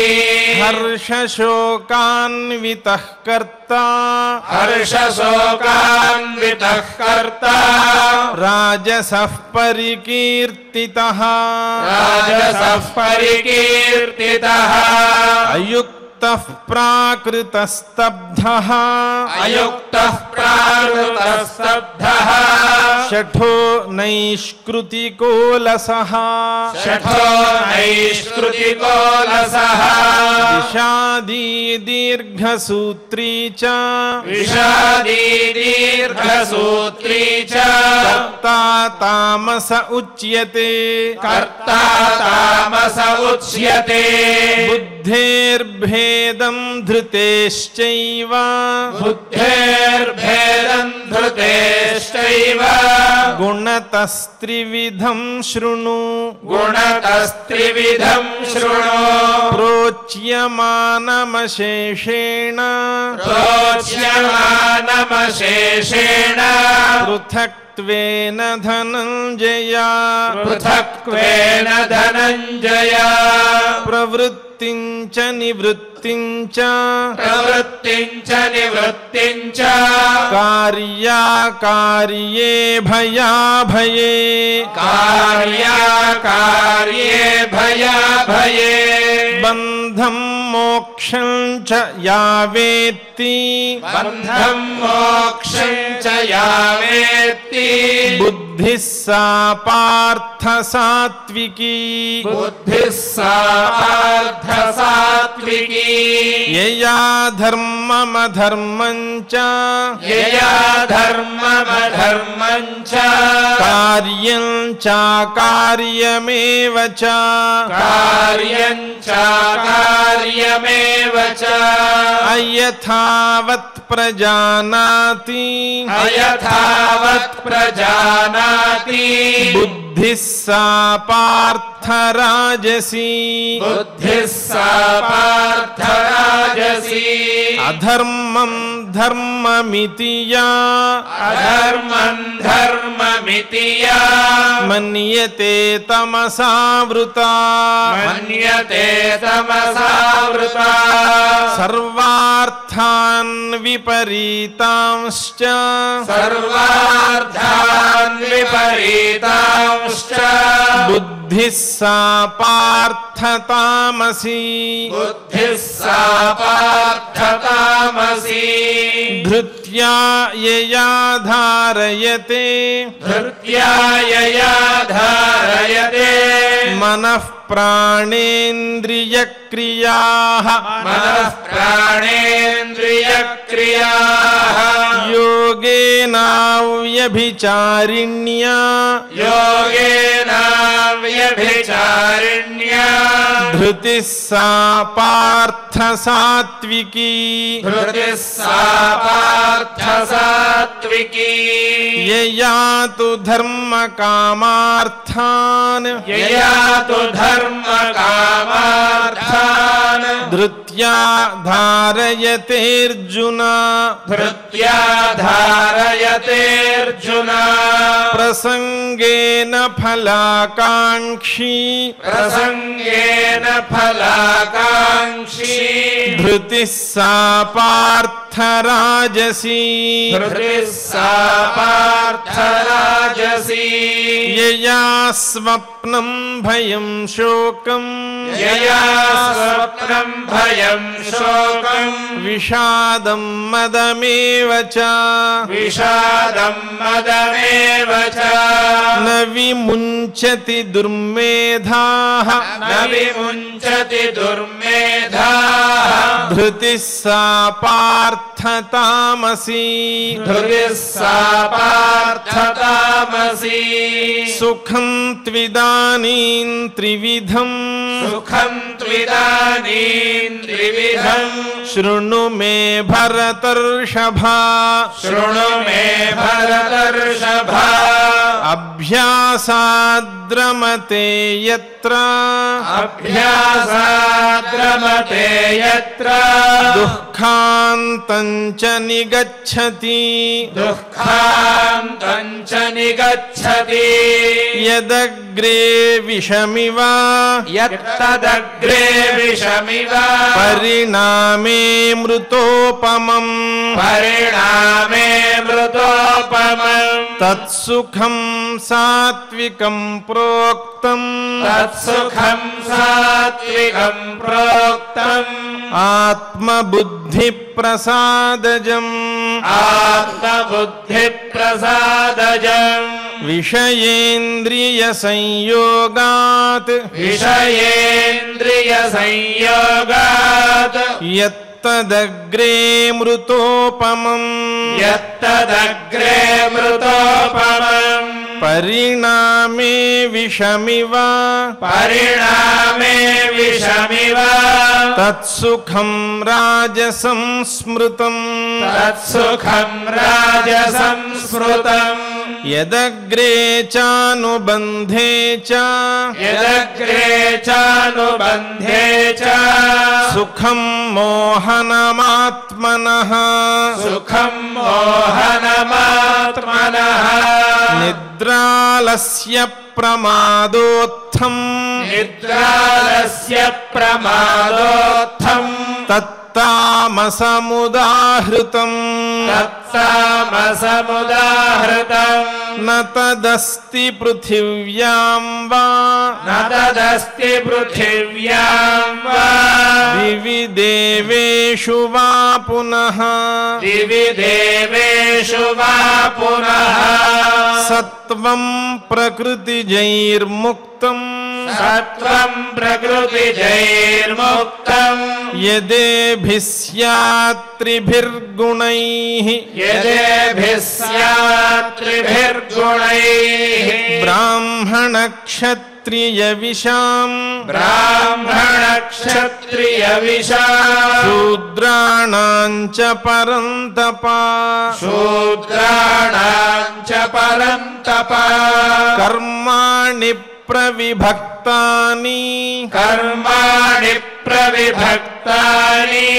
హర్షశోకాన్వితః కర్తా హర్షశోకాన్వితః కర్తా రాజసః పరికీర్తితః రాజసః పరికీర్తితః అయుక్తః ప్రాకృతస్తబ్ధః అయుక్తః ప్రాకృతస్తబ్ధః షఠో నైష్కృతికో లసః షఠో నైష్కృతికో లసః విషాదీ దీర్ఘసూత్రీ చ విషాదీ దీర్ఘసూత్రీ చ కర్తా తామస ఉచ్యతే కర్తా తామస ఉచ్యతే బుద్ధేర్భేదం ధృతేశ్చైవ బుద్ధేర్భేదం ధృతేశ్చైవ గుణతస్త్రివిధం శృణు గుణతస్త్రివిధం శృణు ప్రోచ్యమానమశేషేణ ప్రోచ్యమానమశేషేణ పృథక్త్వేన ధనంజయ పృథక్త్వేన ధనంజయ ప్రవృత్తి ప్రవృత్తిం చ నివృత్తిం చ ప్రవృత్తిం చ నివృత్తిం చ కార్యాకార్యే భయాభయే కార్యాకార్యే భయాభయే బంధం మోక్షం చ యా వేత్తి బంధం మోక్షం చ యా వేత్తి బుద్ధిః సా పార్థ సాత్వికీ బుద్ధిః సా పార్థ సాత్వికీ యయా ధర్మమధర్మం చ యయా ధర్మమధర్మం చ కార్యం చాకార్యమేవ చ కార్యం చ కార్యమేవ చ అయథావత్ ప్రజానాతి అయథావత్ ప్రజానాతి బుద్ధిః సా పార్థ రాజసీ బుద్ధిః సా పార్థ రాజసీ అధర్మం ధర్మమితి యా అధర్మం ధర్మమితి యా మన్యతే తమసావృతా మన్యతే తమసావృతా సర్వార్థాన్ విపరీతాంశ్చ సర్వార్థాన్ విపరీతాంశ్చ బుద్ధిః సా పార్థ తామసీ బుద్ధిః సా పార్థ తామసీ ధృత్యా యయా ధారయతే ధృత్యా యయా ధారయతే మనః ప్రాణేంద్రియక్రియాః మనః ప్రాణేంద్రియక్రియాః యోగేనావ్యభిచారిణ్యా యోగేన వ్యభిచారిణ్యా ధృతిః సా పార్థ సాత్వికీ ధృతిః సా పార్థ సాత్వికీ యయా తు ధర్మ కామార్థాన్ యయా తు ధర్మ కామార్థాన్ ధృత్యా ధారయతేర్జున ధృత్యా ధారయతేర్జున ప్రసంగేన ఫలాకాంక్షీ ప్రసంగేన ఫలాకాంక్షీ ధృతిః సా పార్థ రాజసీ ధృతిః సా పార్థ రాజసీ యయా స్వప్నం భయం శోకం యయా స్వప్నం భయం శోకం విషాదం మదమేవ చ విషాదం మదమేవ చ న విముంచతి దుర్మేధాః న విముంచతి దుర్మేధాః ధృతిః సా పార్థ తామసీ ధృతిః సా పార్థ తామసీ సుఖం త్విదానీం త్రివిధం సుఖం త్విదానీం త్రివిధం శృణు మే భరతర్షభా శృణు మే భరతర్షభా అభ్యాసాద్రమతే యత్ర అభ్యాసాద్రమతే యత్ర దుఃఖాంతం చ నిగచ్చతి దుఃఖాంతం చ నిగచ్చతి యదగ్రే విషమివ యత్తదగ్రే విషమివ పరిణామే మృతోపమం పరిణామే మృతోపమం తత్సుఖం సాత్వికం ప్రోక్తం తత్సుఖం సాత్వికం ప్రోక్తం ఆత్మబుద్ధి ప్రసాదజం ఆత్మబుద్ధి ప్రసాదజం విషయేంద్రియ సంయోగాత్ విషయేంద్రియ సంయోగాత్ యత్తదగ్రే మృతోపమం యత్తదగ్రే మృతోపమం పరిణామే విషమివ పరిణామే విషమివ తత్సుఖం రాజసం స్మృతం తత్సుఖం రాజసం స్మృతం యదగ్రే చానుబంధే చ యదగ్రే చానుబంధే చ సుఖం మోహనమాత్మనః సుఖం మోహనమాత్మనః నిద్రాలస్య ప్రమాదోత్థం निद्रालस्य प्रमादोत्थम् तत्तामसमुदाहृतम् तत्तामसमुदाहृतम् न तदस्ति पृथिव्यां वा न तदस्ति पृथिव्यां वा दिवि देवेषु वा पुनः दिवि देवेषु वा पुनः सत्वं प्रकृतिजैर्मुक्तम् सत्वं प्रकृतिजैर्मुक्तम् यदेभिः स्यात् त्रिभिर्गुणैः यदेभिः स्यात् त्रिभिर्गुणैः ब्राह्मणक्षत्रियविशाम् ब्राह्मणक्षत्रियविशाम् शूद्राणां च परन्तप शूद्राणां च परन्तप कर्माणि प्रविभक्तानि कर्माणि प्रविभक्तानि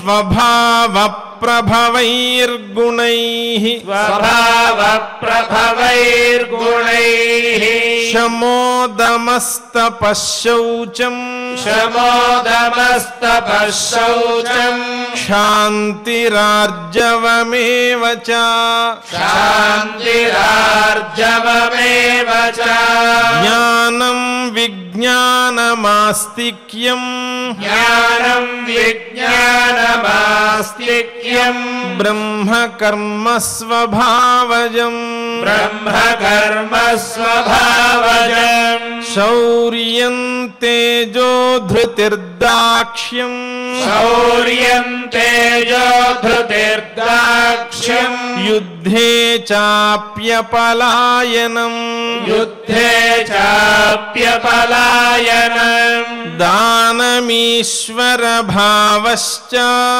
स्वभावप्रभवैर्गुणैः स्वभावप्रभवैर्गुणैः शमोदमस्तपश्शौचम् शमोदमस्तपः शौचम् क्षान्तिरार्जवमेव च शान्तिरार्जवमेव च ज्ञानं विज्ञानमास्तिक्यम् ज्ञानं विज्ञानमास्तिक्यम् ब्रह्मकर्म स्वभावजम् ब्रह्मकर्म स्वभावजम् शौर्यं तेजो धृतिर्दाक्ष्यम् शौर्यं तेजो धृतिर्दाक्ष्यम् युद्धे चाप्यपलायनम् युद्धे चाप्यपलायनम् दानमीश्वरभावश्च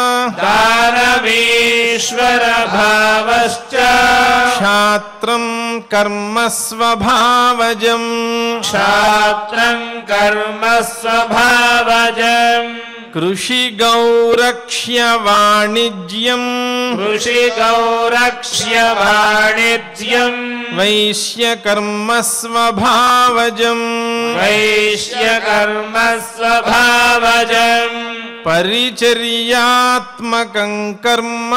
दानमीश्वरभावश्च क्षात्रं कर्म स्वभावजम् क्षात्रं कर्म स्वभावजम् कृषिगौरक्ष्य वाणिज्यम् कृषिगौरक्ष्य वाणिज्यम् वैश्यकर्म स्वभावजम् वैश्यकर्म स्वभावजम् परिचर्यात्मकं कर्म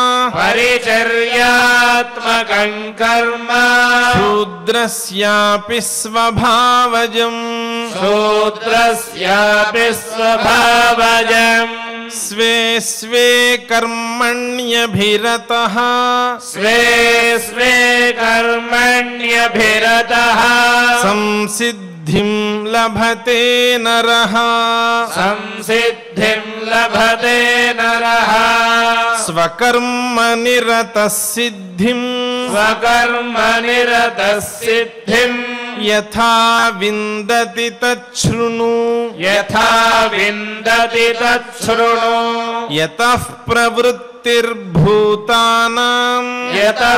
परिचर्यात्मकं कर्म शूद्रस्यापि स्वभावजम् शूद्रस्यापि स्वभावजम् स्वे स्वे कर्मण्यभिरतः स्वे स्वे कर्मण्यभिरतः संसिद्धिं लभते नरः संसिद्धिं लभते नरः स्वकर्मनिरतः सिद्धिं स्वकर्मनिरतः सिद्धिम् यथा विन्दति तच्छृणु यथा विन्दति तच्छृणु यतः प्रवृत्तिर्भूतानां यतः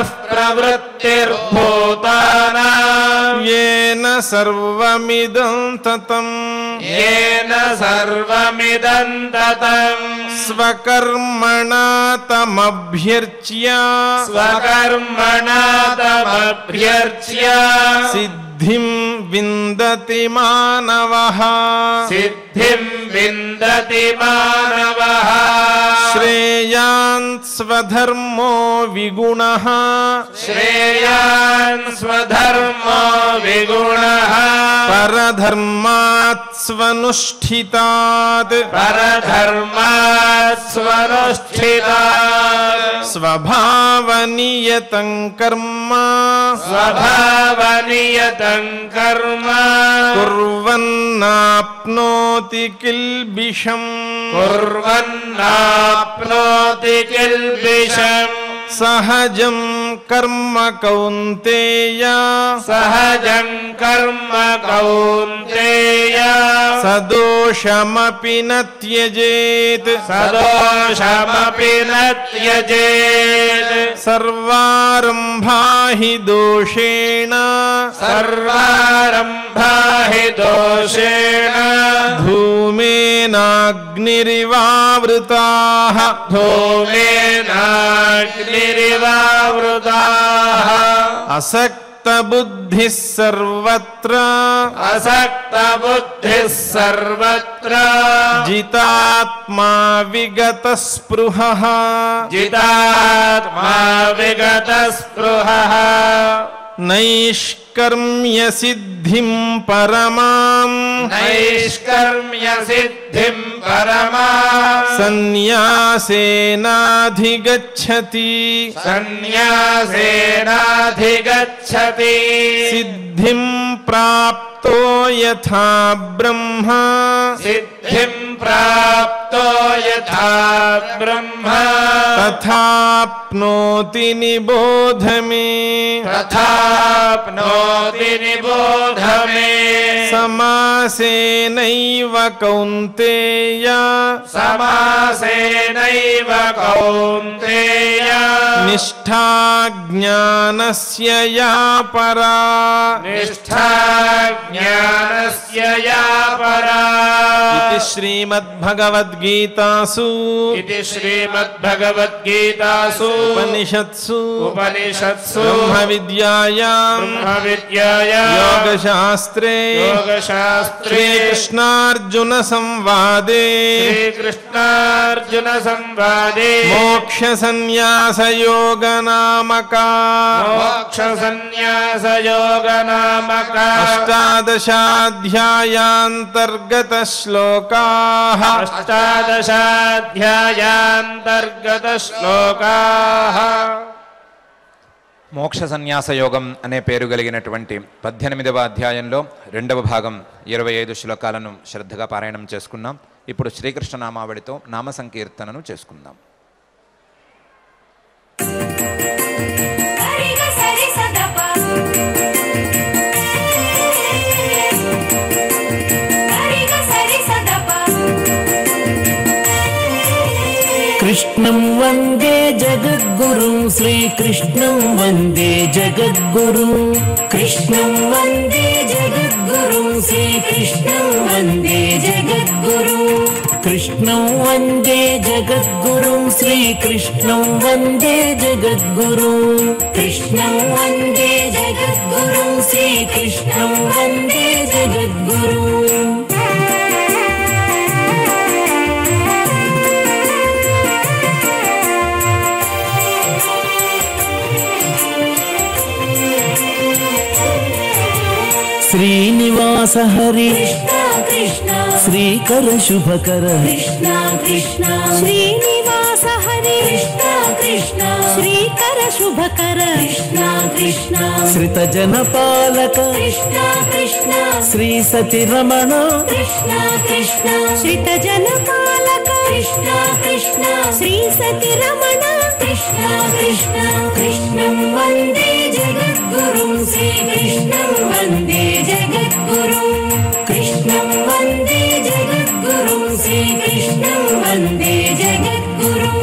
प्रवृत्तिर्भूतानां येन सर्वमिदं ततम् येन सर्वमिदं ततम् स्वकर्मणा तमभ्यर्च्य स्वकर्मणा तमभ्यर्च्य सिद्धिं विन्दति मानवः सिद्धिं विन्दति मानवः श्रेयान् स्वधर्मो विगुणः श्रेयान् स्वधर्मो विगुणः परधर्मात् स्वनुष्ठितात् परधर्मात् स्वनुष्ठितात् स्वभावनियतं कर्म स्वभावनियतं कर्म कुर्वन्नाप्नोति किल्बिषम् कुर्वन्नाप्नोति किल्बिषम् सहजं कर्म कौन्तेय सहजं कर्म कौन्तेय सदोषमपि न त्यजेत् सदोषमपि न त्यजेत् सर्वारम्भा हि दोषेण सर्वारम्भा हि दोषेण धूमेनाग्निरिवावृताः धूमेनाग्निरिवावृताः असक्त असक्तबुद्धिः सर्वत्र असक्तबुद्धिः सर्वत्र जितात्मा विगतस्पृहः जितात्मा विगतस्पृहः नैष्कर्म्य सिद्धिं परमां नैष्कर्म्य सिद्धिं परमां सन्न्यासेनाधिगच्छति सन्न्यासेनाधिगच्छति सिद्धिं प्राप्तो यथा ब्रह्मा सिद्धिं प्राप्तो यथा ब्रह्म तथाप्नोति निबोध मे तथाप्नोति निबोध मे समासेनैव कौन्तेय समासेनैव कौन्तेय निष्ठा ज्ञानस्य या परा निष्ठा ज्ञानस्य या परा इति श्रीमद्भगवद्गीतासु इति श्रीमद्भगवद्गीतासु उपनिषत्सु उपनिषत्सु ब्रह्मविद्यायां ब्रह्मविद्यायां योगशास्त्रे योगशास्त्रे श्रीकृष्णार्जुनसंवादे श्रीकृष्णार्जुनसंवादे मोक्षसंन्यासयोगनामका मोक्षसंन्यासयोगनामका अष्टादशाध्यायान्तर्गतश्लोकाः अष्टादशाध्यायान्तर्गतश्लोकाः మోక్ష సన్యాస యోగం అనే పేరు కలిగినటువంటి పద్దెనిమిదవ అధ్యాయంలో రెండవ భాగం ఇరవై ఐదు శ్లోకాలను శ్రద్ధగా పారాయణం చేసుకున్నాం. ఇప్పుడు శ్రీకృష్ణ నామావళితో నామ సంకీర్తనను చేసుకుందాం. कृष्णं वन्दे जगद्गुरुं श्रीकृष्णं वन्दे जगद्गुरुं कृष्णं वन्दे जगद्गुरुं श्रीकृष्णं वन्दे जगद्गुरुं कृष्णं वन्दे जगद्गुरुं श्रीकृष्णं वन्दे जगद्गुरुं कृष्णं वन्दे जगद्गुरुं श्रीकृष्णं वन्दे जगद्गुरुं श्रीनिवास हरि कृष्णा कृष्णा श्रीकर शुभकर कृष्णा कृष्णा श्रीनिवास हरि कृष्णा कृष्णा श्रीकर शुभकर कृष्णा कृष्णा श्रितजनपालक कृष्णा कृष्णा श्री सति रमण कृष्णा कृष्णा श्रितजनपालक कृष्णा कृष्णा श्री सति रमण कृष्णा कृष्णा कृष्णं वन्दे जगद्गुरुं श्रीकृष्णं वन्दे जगद्गुरुं कृष्णं वन्दे जगद्गुरुं श्रीकृष्णं वन्दे जगद्गुरुं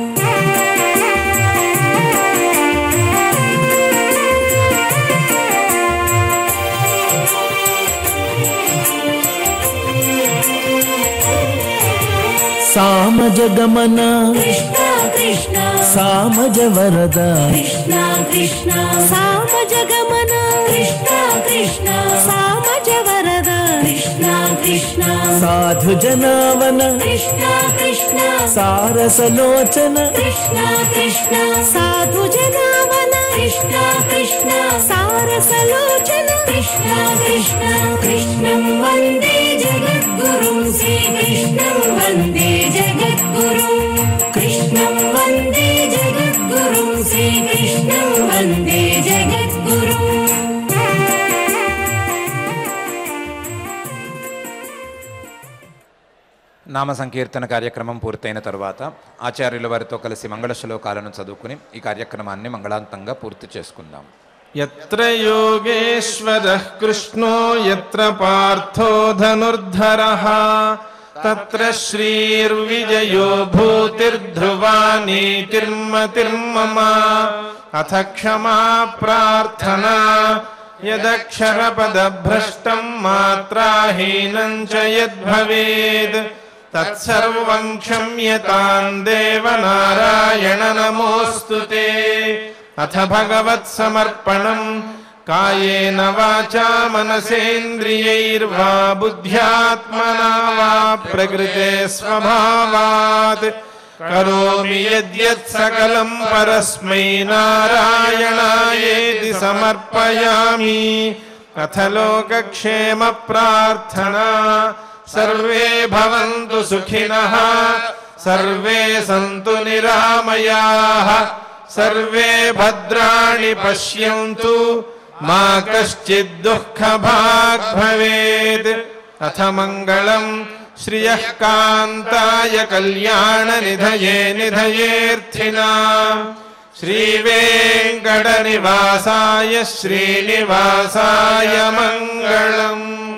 सामजगमन कृष्णा कृष्णा सामजवरद कृष्णा कृष्णा सामजगमन कृष्णा कृष्णा सामजवरद कृष्णा कृष्णा साधुजनावन कृष्णा कृष्णा सारसलोचन कृष्णा कृष्णा साधुजनावन कृष्णा कृष्णा सारसलोचन कृष्णा कृष्णा कृष्णं वन्दे जगद्गुरुं श्रीकृष्णं वन्दे जगद्गुरुं कृष्णं वन्दे जगद्गुरुं श्रीकृष्णं वन्दे जगद्गुरुं నామ సంకీర్తన కార్యక్రమం పూర్తయిన తర్వాత ఆచార్యుల వారితో కలిసి మంగళ శ్లోకాలను చదువుకుని ఈ కార్యక్రమాన్ని మంగళాంతంగా పూర్తి చేసుకుందాం. यत्र योगेश्वरः कृष्णो यत्र पार्थो धनुर्धरः तत्र श्रीर्विजयो भूतिर्ध्रुवा नीतिर्मतिर्मम अथ क्षमा प्रार्थना यदक्षरपदभ्रष्टं मात्राहीनं च यद्भवेत् तत्सर्वं क्षम्यतां देवनारायण नमोऽस्तु ते. अथ भगवत्समर्पणम् कायेन वाचा मनसेन्द्रियैर्वा बुद्ध्यात्मना वा प्रकृते स्वभावात् करोमि यद्यत् सकलं परस्मै नारायणायेति समर्पयामि। अथ लोकक्षेम प्रार्थना। सर्वे भवन्तु सुखिनः, सर्वे सन्तु निरामयाः, सर्वे भद्राणि पश्यन्तु, मा कश्चित् दुःखभाग् भवेत्। अथ मङ्गलम् श्रियः कान्ताय कल्याणनिधये निधयेऽर्थिनाम् श्रीवेङ्कटनिवासाय श्रीनिवासाय मङ्गलम्।